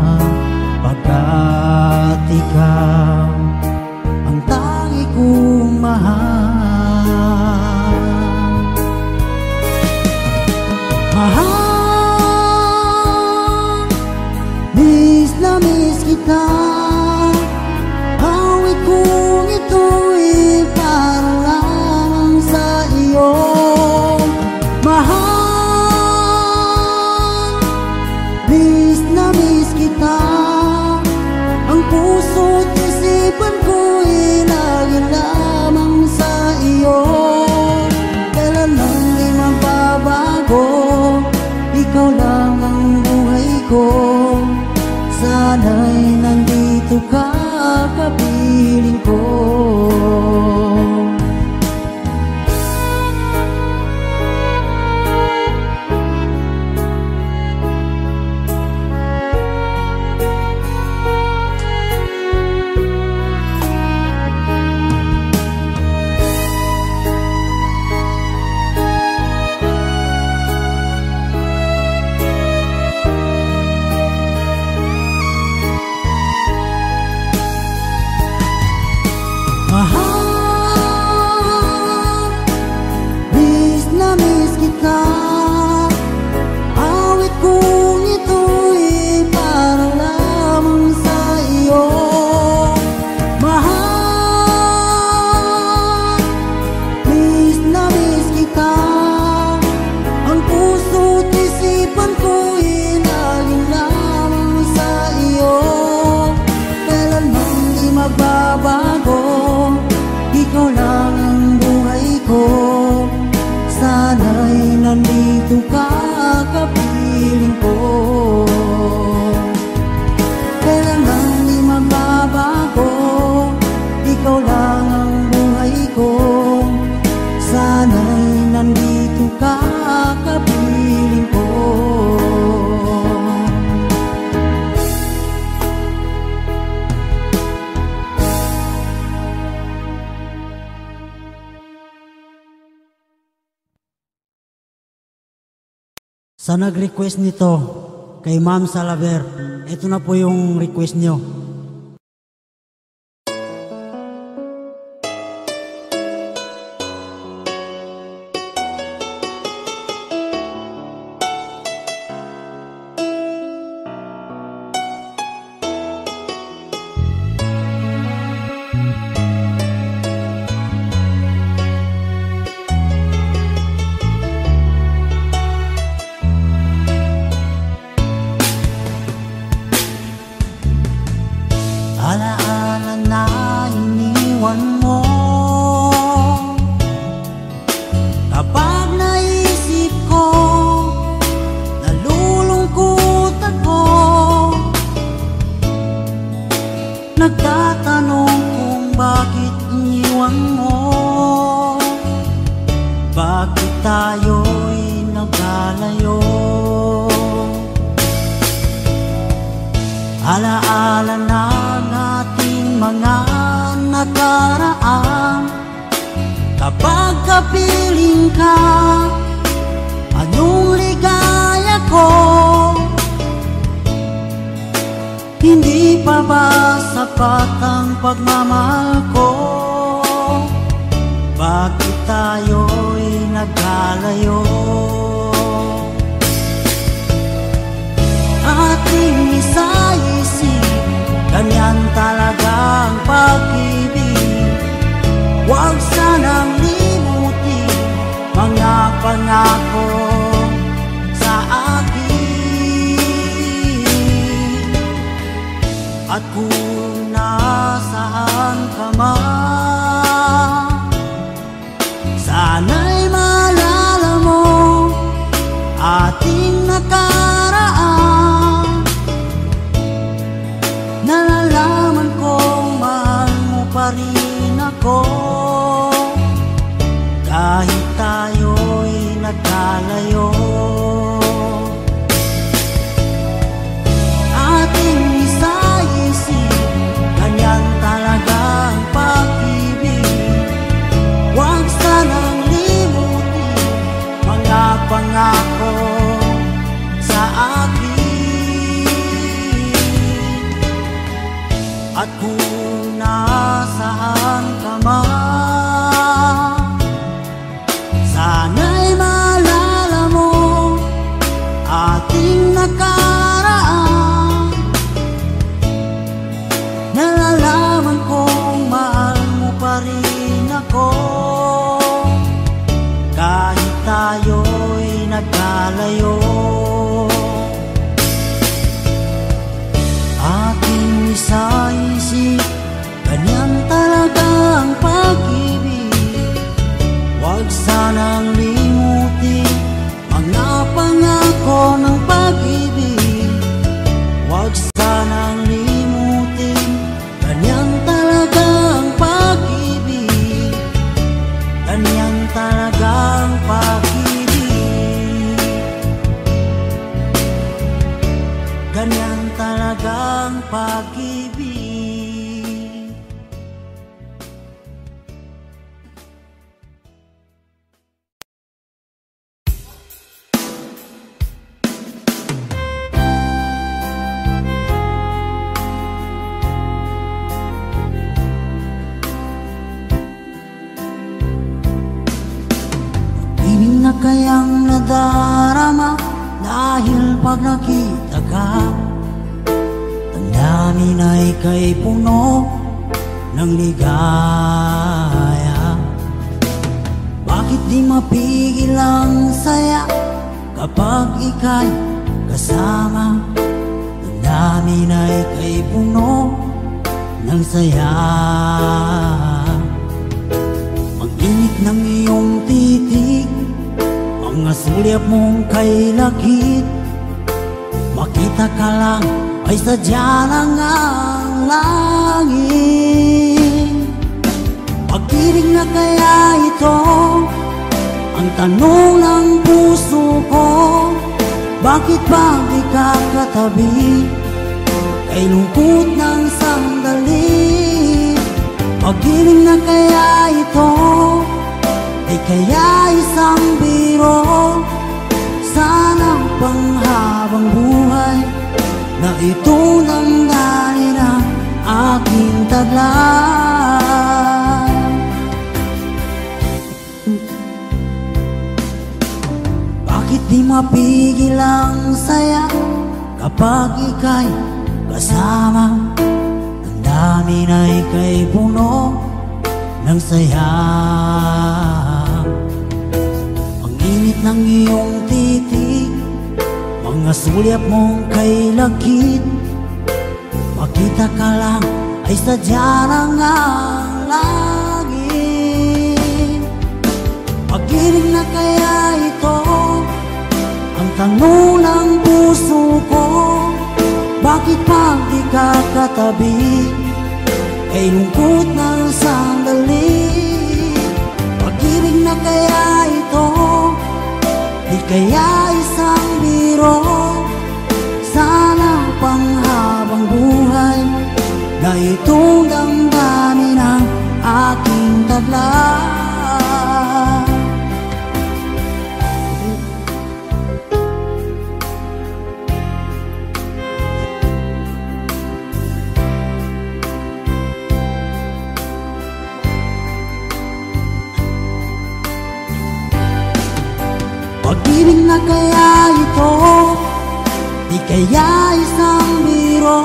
pagkat ikaw ang tangi kong mahal. Mahal, miss na miss kita. Awit kong ito'y para lamang sa iyo. Mahal, miss na miss kita. Ang puso't isipan ko'y lagi lamang sa iyo. Kailanman di magbabago, ikaw lang ang buhay ko. Sana'y nandito ka, kapiling ko. Mahal, miss na miss kita. Awit kong ito'y para lamang sa iyo. Mahal, miss na miss kita. Ang puso't isipan ko'y laging lamang sa iyo. Kailanman di magbabago, ikaw lang ang buhay ko. Sana'y nandito ka, kapiling ko. Kailanman di magbabago, ikaw lang ang buhay ko. Sana'y nandito ka, kapiling ko. Sa nag-request nito kay Ma'am Salaver, ito na po yung request nyo. alaala na iniwan mo. Kapag naisip ko, nalulungkot ako. Nagtatanong kung bakit iniwan mo. Bakit tayo'y naglalayo? Alaala ng ating mga nakaraan. Kapag kapiling ka, anong ligaya ko? Hindi pa ba sapat ang pagmamahal ko? Bakit tayo'y naglalayo? Ating isa-isip, ganyan talaga ang pag-ibig. Huwag sanang limutin mga pangako sa akin. At kung nasaan ka man, sana'y maalala mo ating nakaraan. Nalalaman kong mahal mo pa rin ako, kahit tayo'y naglalayo. Ating isa-isip, ganyan talaga ang pag-ibig. Huwag sanang limutin mga pangako sa akin. At kung nasaan ka man, sana'y maalala mo ating nakaraan. Nalalaman kong mahal mo pa rin ako, kahit tayo'y naglalayo. Ating isa-isip, ganyan talaga ang pag-ibig. Huwag sanang limutin mga pangako ng pag-ibig. Huwag sanang limutin, ganyan talaga ang pag-ibig. Ganyan talaga ang pag-ibig. Ganyan talaga ang pag-ibig. Ibig na kayang nadarama dahil pag nakita ka, damdamin ay kay puno ng ligaya. Bakit di mapigil ang saya kapag ika'y kasama? Damdamin ay kay puno ng saya. Mag-init ng iyong titig, mga sulyap mong kay lakit. Makita ka lang ay sadya lang ang langit. Pag-ibig na kaya ito ang tanong ng puso ko. Bakit ba di ka katabi kay lungkot ng sandali? Pag-ibig na kaya ito di kaya isang biro? Sanang panghabang buhay na ito damdamin ang aking taglay. Bakit di mapigil ang saya kapag ika'y kasama? Damdamin ay kay puno ng saya. Ang init ng iyong titig, mga sulyap mong kay lakit. Makita ka lang ay sadya na nga lagi. Pag-ibig na kaya ito ang tanong ng puso ko. Bakit pag di ka katabi ay lungkot ng sandali? Pag-ibig na kaya ito, di kaya isang biro? Sana panghabang buhay na itong damdamin ang aking taglaw. Pag-ibig na kaya ito, di kaya isang biro?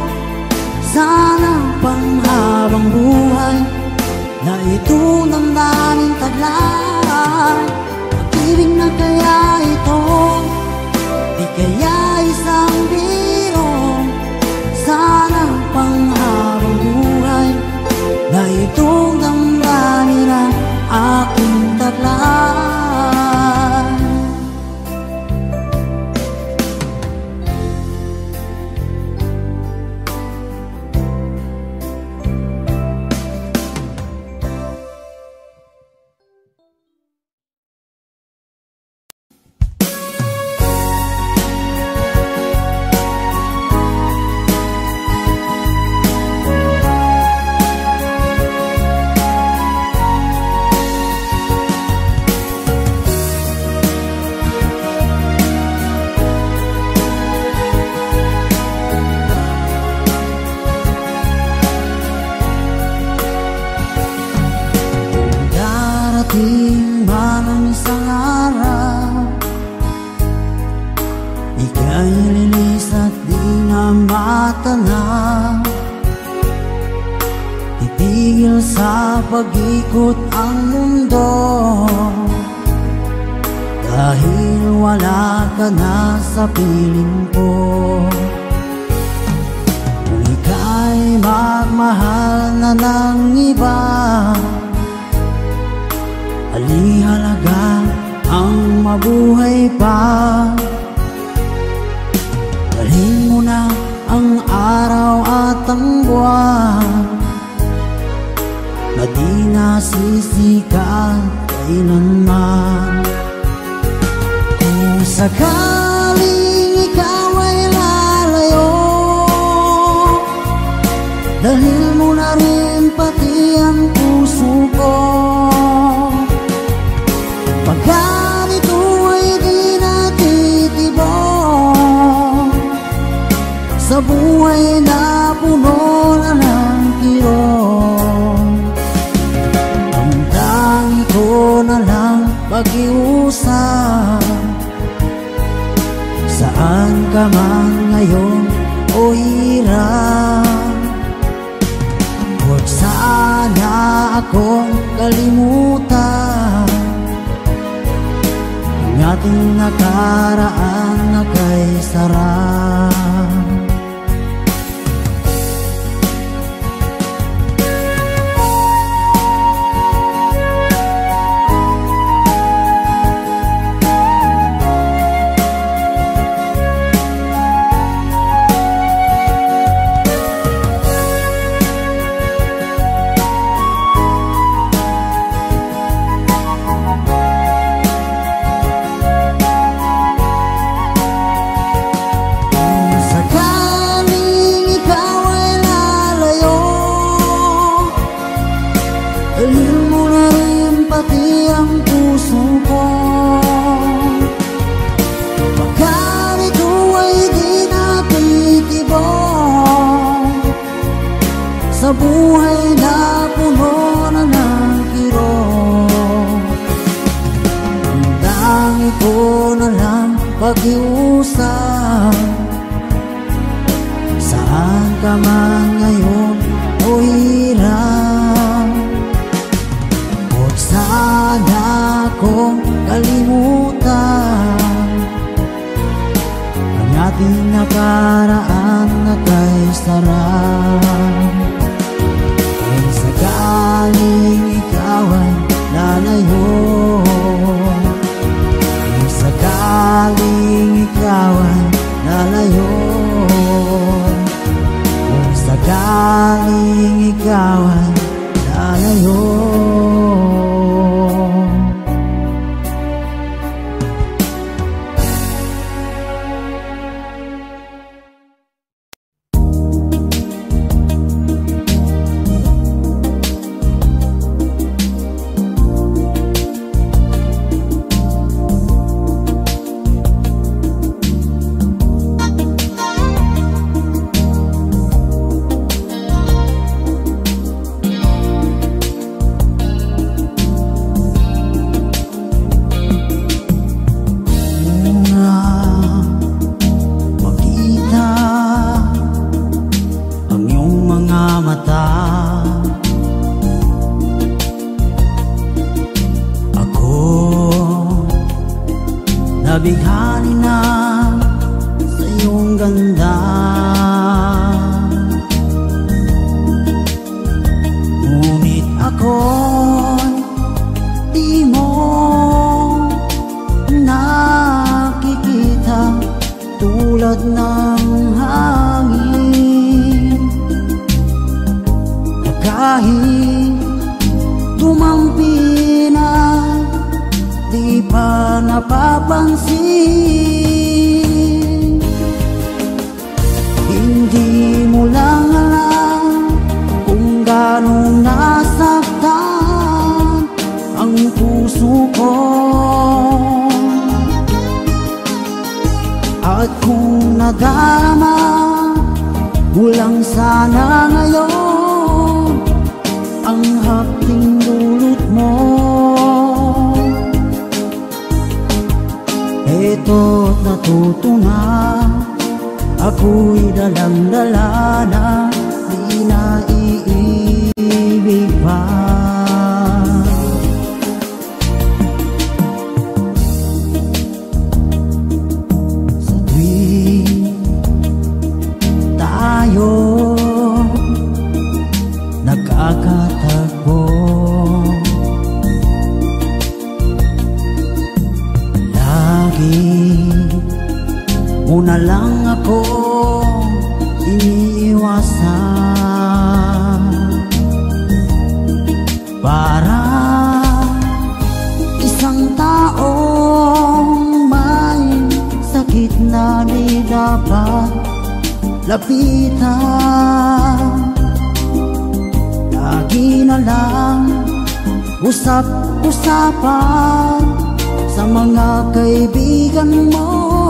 Sana panghabang buhay na itong damdamin taglay. Pag-ibig na kaya ito, di kaya isang biro? Sana panghabang buhay na itong damdamin ang aking taglay. Darating man ang isang araw, ika'y lilis at di na matanaw. Titigil sa pag-ikot ang mundo dahil wala ka na sa piling ko. Kung ika'y magmahal na ng iba, alihalaga ang mabuhay pa. Dalhin mo na ang araw at ang buwan na di nasisikat kailanman. Kung sakaling ikaw ay lalayo, dalhin mo na rin pati ang puso ko. Pagkat ito ay di natitibok sa buhay na puno na ng kirot, ang tangi ko na lang pag-iusap. Saan ka man ngayon o hirap, huwag sana akong kalimutan ang ating nakaraan na kay sarap. Dalhin mo na rin pati ang puso ko. Pagkat ito ay di natitibok sa buhay na puno na ng kirot, ang tangi ko na lang pag-iusap. Saan ka man ngayon o hirap, huwag sana akong kalimutan ang ating nakaraan na kay sarap. ikaw ay lalayo. Nabighani na sa iyong ganda, ngunit ako'y di mo nakikita, tulad ng hangin na kahit dumampi na di pa napapansin. Hindi mo lang alam kung gano'ng nasaktan ang puso ko, at kung nadarama mo lang sana ngayon ang hapting dulot mo. Eto't natuto na, ako'y dalang-dala na, di na iibig pa. Sa tuwing tayo nagkakatagpo, mo na lang ako iniiwasan, para isang taong may sakit na di dapat lapitan. Lagi na lang usap-usapan sa mga kaibigan mo.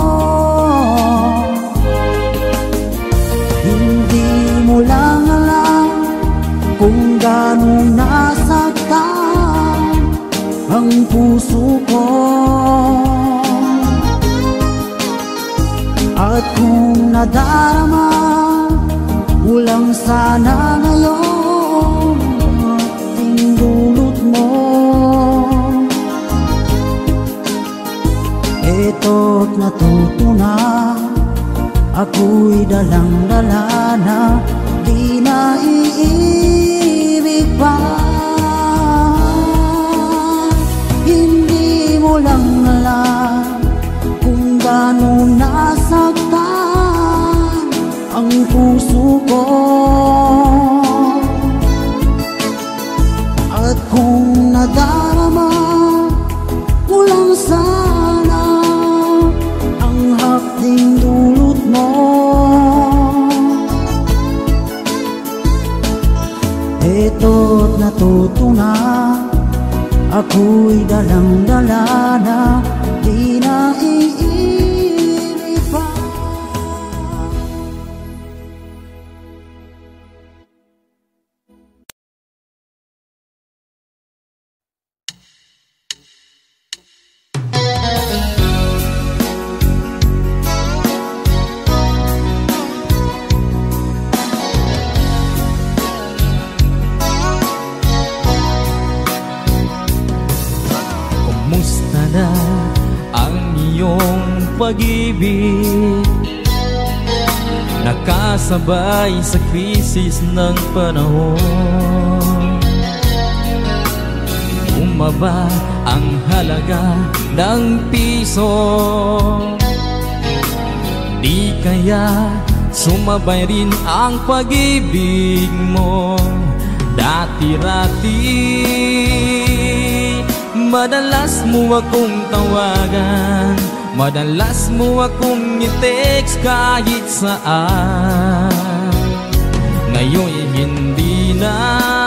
Hindi mo lang alam kung gano'ng nasaktan ang puso ko, at kung nadarama mo lang sana ngayon ang dulot mo. Eto't natuto na, ako'y dalang-dala na, di na iibig pa. Hindi mo lang alam kung gano'ng nasaktan ang puso ko, at kung nadarama mo lang sana ang hapting dulot mo. Eto't natuto na, ako'y dalang-dala na, di na iibig pa. Kumusta na ang iyong pag-ibig, nakasabay sa krisis ng panahon? Bumaba ang halaga ng piso, di kaya sumabay rin ang pag-ibig mo dati-rati. Madalas mo akong tawagan, madalas mo akong i-text kahit saan. Ngayon hindi na,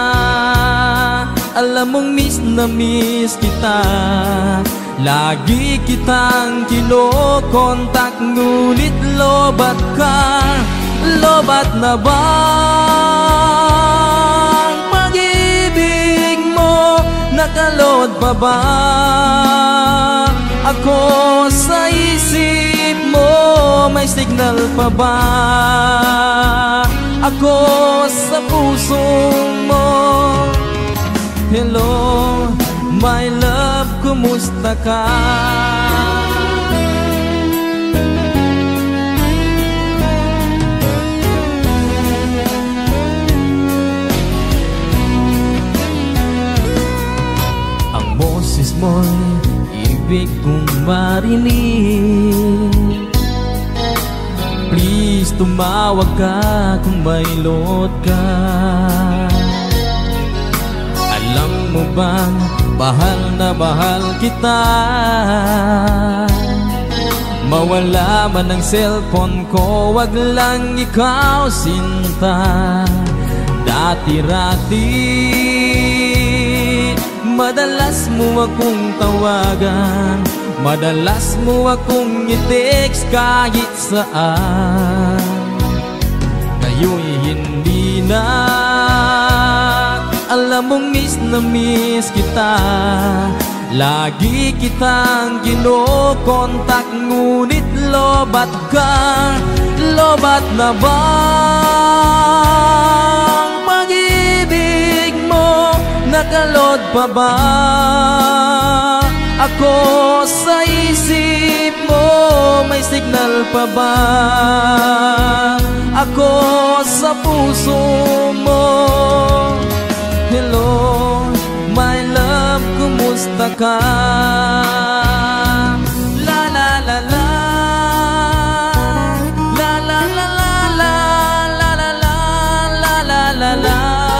alam mong miss na miss kita. Lagi kitang kinokontak, ngunit lobat ka. Lobat na bang pag-ibig mo? Nakalod pa ba ako sa isip mo? May signal pa ba ako sa puso mo? Hello, my love, kumusta ka? Ang boses mo'y ibig kong marinig. Please, tumawag ka kung may load ka. Alam mo bang mahal na mahal kita? Mawala man ang cellphone ko, wag lang ikaw sinta. Dati-rati madalas mo akong tawagan, madalas mo akong i-text kahit saan. Ngayon hindi na, alam mong miss na miss kita. Lagi kitang kinokontak, ngunit lobat ka. Lobat na bang pag-ibig mo? Nakalod pa ba ako sa isip mo? May signal pa ba ako sa puso mo? Hello, my love, kumusta ka? La la la la, la la la la la, la la la la la la la,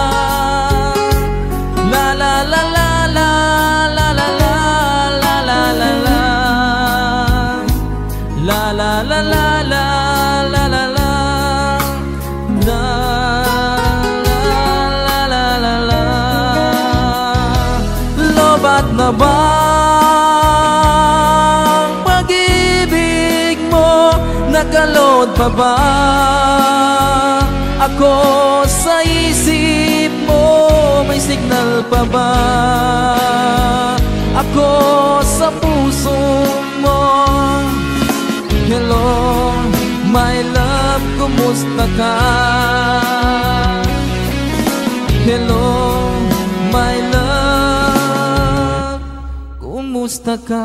la la la la la, la la la la la la la, la la la la la, la la la. Lobat na bang pag-ibig mo? Nakalod pa ba ako sa isip mo? May signal pa ba ako sa puso mo? Hello, my love, kumusta ka? Hello, my love, kumusta ka?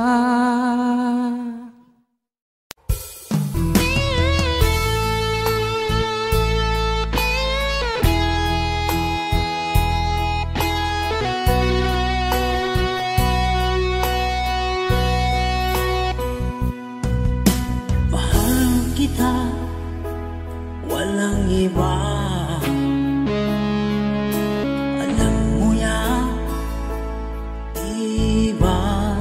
Mahal kita, walang iba. Alam mo yan, iba.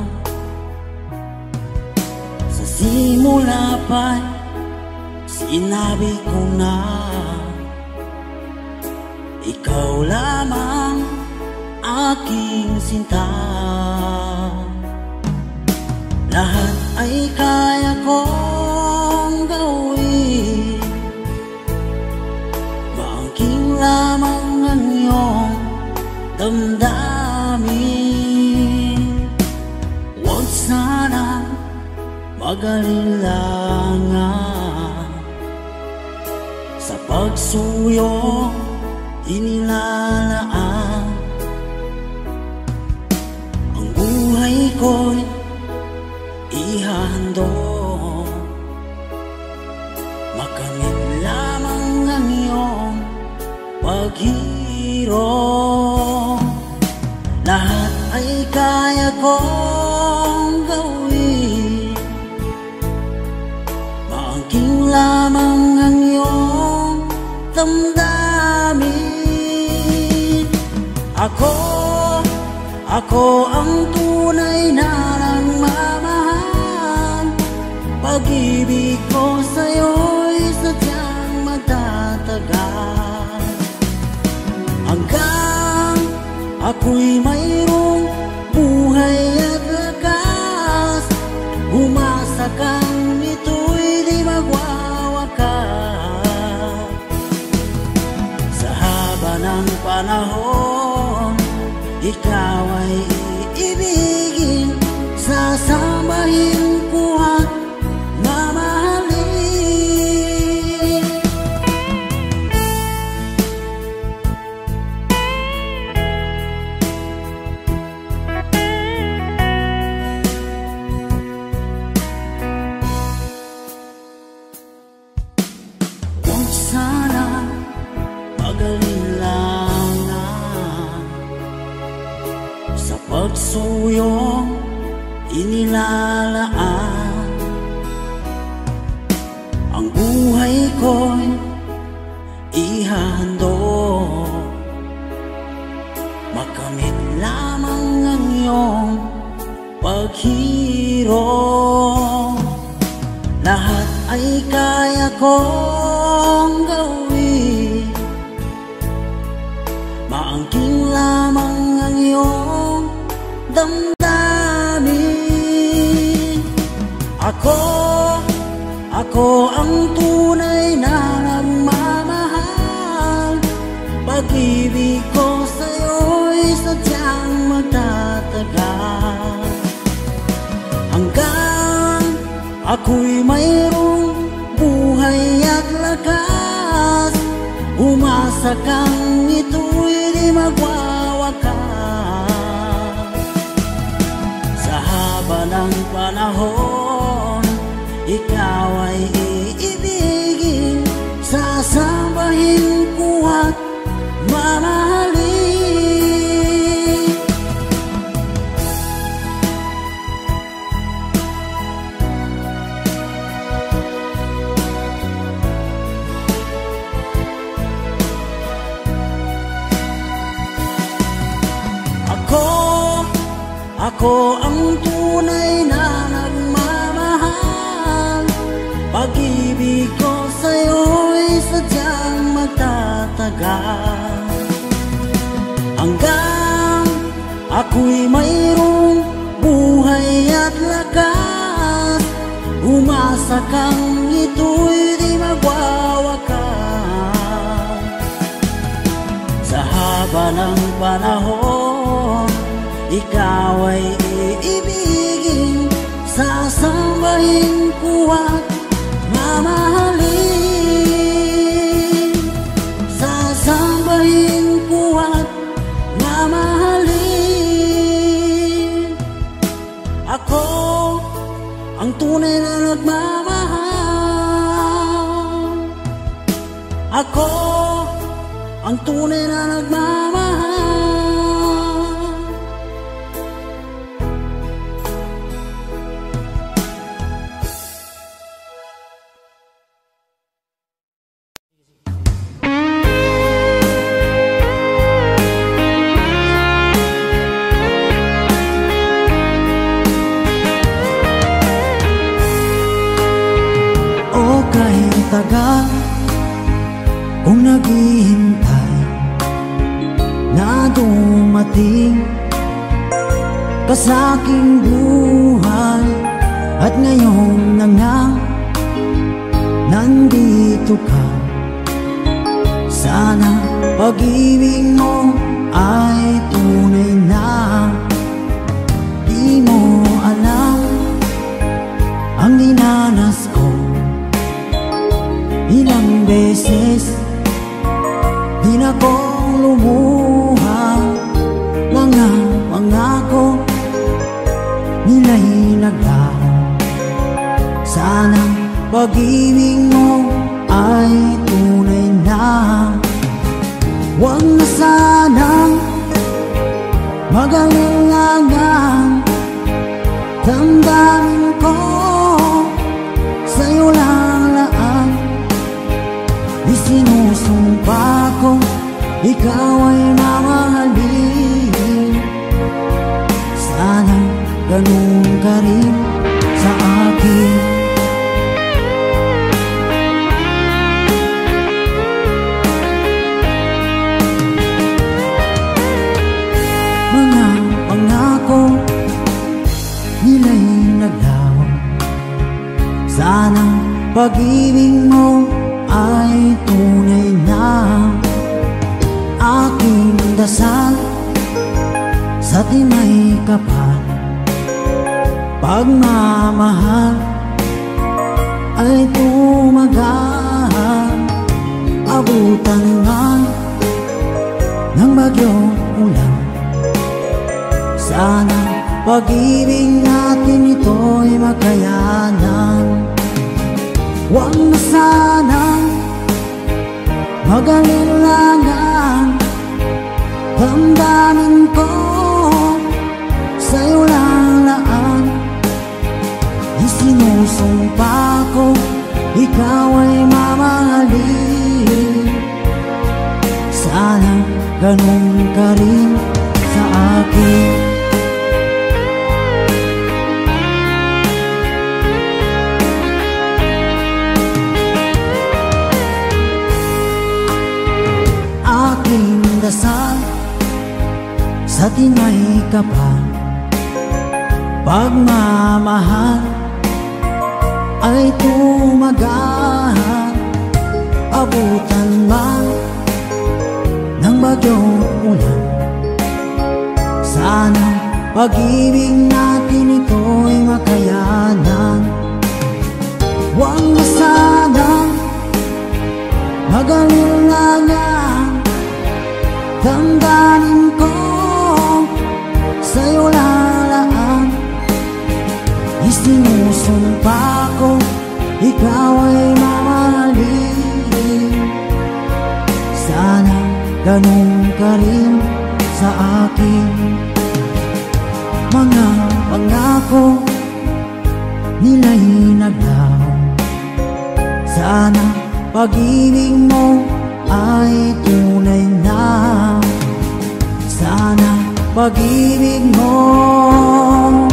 Sa simula pa'y sinabi ko na ikaw lamang aking sinta. Lahat ay kaya kong gawin, maangking lamang ang iyong damdamin. Huwag sana mag-alilangan sa pagsuyo inilalaan. Ang buhay ko'y ihandog, makamit lamang ang iyong paghirap. Lahat ay kaya kong gawin, maangking lamang ang iyong damdamin. Ako ang tunay na nagmamahal. Pag-ibig ko sa'yo'y sadyang magtatagal. Hanggang ako'y mayroong buhay at lakas, umasa kang ito'y di magwawakas. Sa haba ng panahon, ikaw ay iibigin, sasambahin ko at mamahalin. Huwag sana mag-alilangan sa pagsuyong inilalaan. Ang buhay ko'y ihahandog, makamit lamang ang iyong paghirong. Lahat ay kaya kong gawin, maangking lamang ang iyong damdamin. Ako ang tunay na nagmamahal. Pag-ibig ko sa'yo'y sadyang magtatagal. Hanggang ako'y mayroong buhay at lakas, umasa kang ito'y di magwawakas. Sa haba ng panahon, ikaw ay iibigin, sasambahin ko at mamahalin. Ako ang tunay na nagmamahal. Pag-ibig ko sa'yo'y sadyang magtatagal. Hanggang ako'y mayroong buhay at lakas, umasa kang ito'y di magwawakas. Sa haba ng panahon, ikaw ay iibigin, sasambahin ko at mamahalin. Sasambahin ko at mamahalin. Ako ang tunay na nagmamahal. Ako ang tunay na nagmamahal. Tagal kung naghihintay na dumating ka sa aking buhay, at ngayon na nga nandito ka. Sana pag-ibig mo ay tunay na. Di mo alam ang dinanas ko, ilang beses di na kong lumuha. Mga pangako nila'y naglaho. Sana pag-ibig mo ay tunay na. Huwag na sanang mag-alinlangan, damdamin ko sa'yo lang laan. Isinusumpa ko, ikaw ay mamahalin. ganun ka rin sa akin. Mga pangako nila'y naglaho, sana pag-ibig mo ay tunay na. Aking dasal sa tinay kapal, pagmamahal ay tumagal. Abutan man ng bagyong ulan, sana pag-ibig natin ito'y makayanan. Huwag na sanang mag-alilangan, damdamin ko sa'yo lang laan. Isinusumpa ko, ikaw ay mamahalin. Sana ganun ka rin sa akin. Aking dasal sa tinay kapal, pagmamahal ay tumagal. Abutan man ng bagyong ulan, sana pag-ibig natin ito'y makayanan. Huwag na sanang mag-alilangan, damdamin ko sa'yo lalaan. Isinusumpa ko, ikaw ay mamahalin. Sana ganun ka rin sa akin. Mga pangako nila'y naglaho, sana pag-ibig mo ay tunay na. Sana pag-ibig mo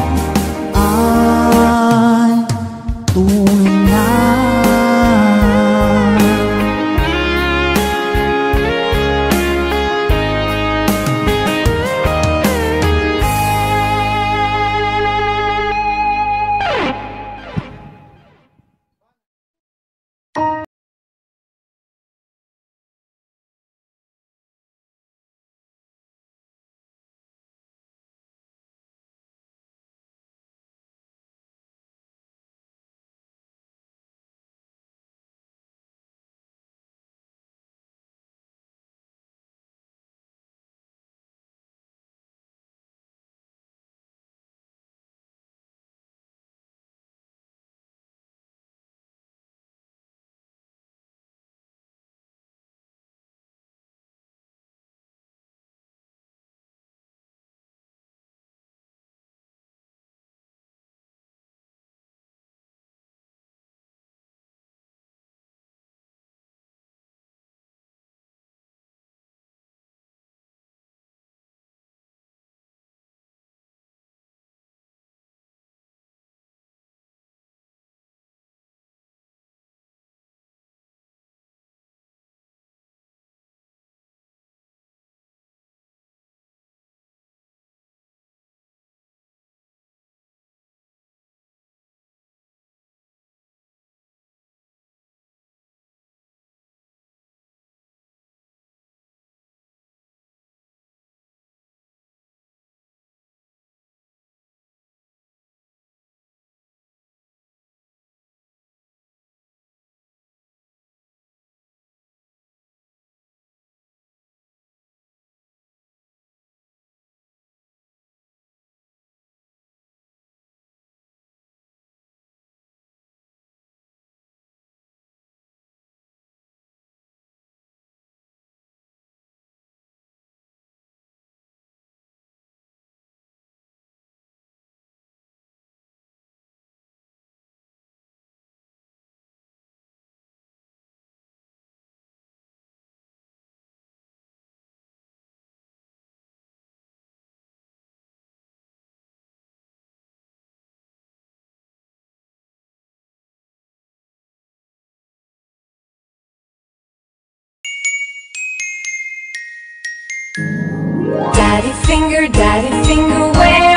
Daddy finger, where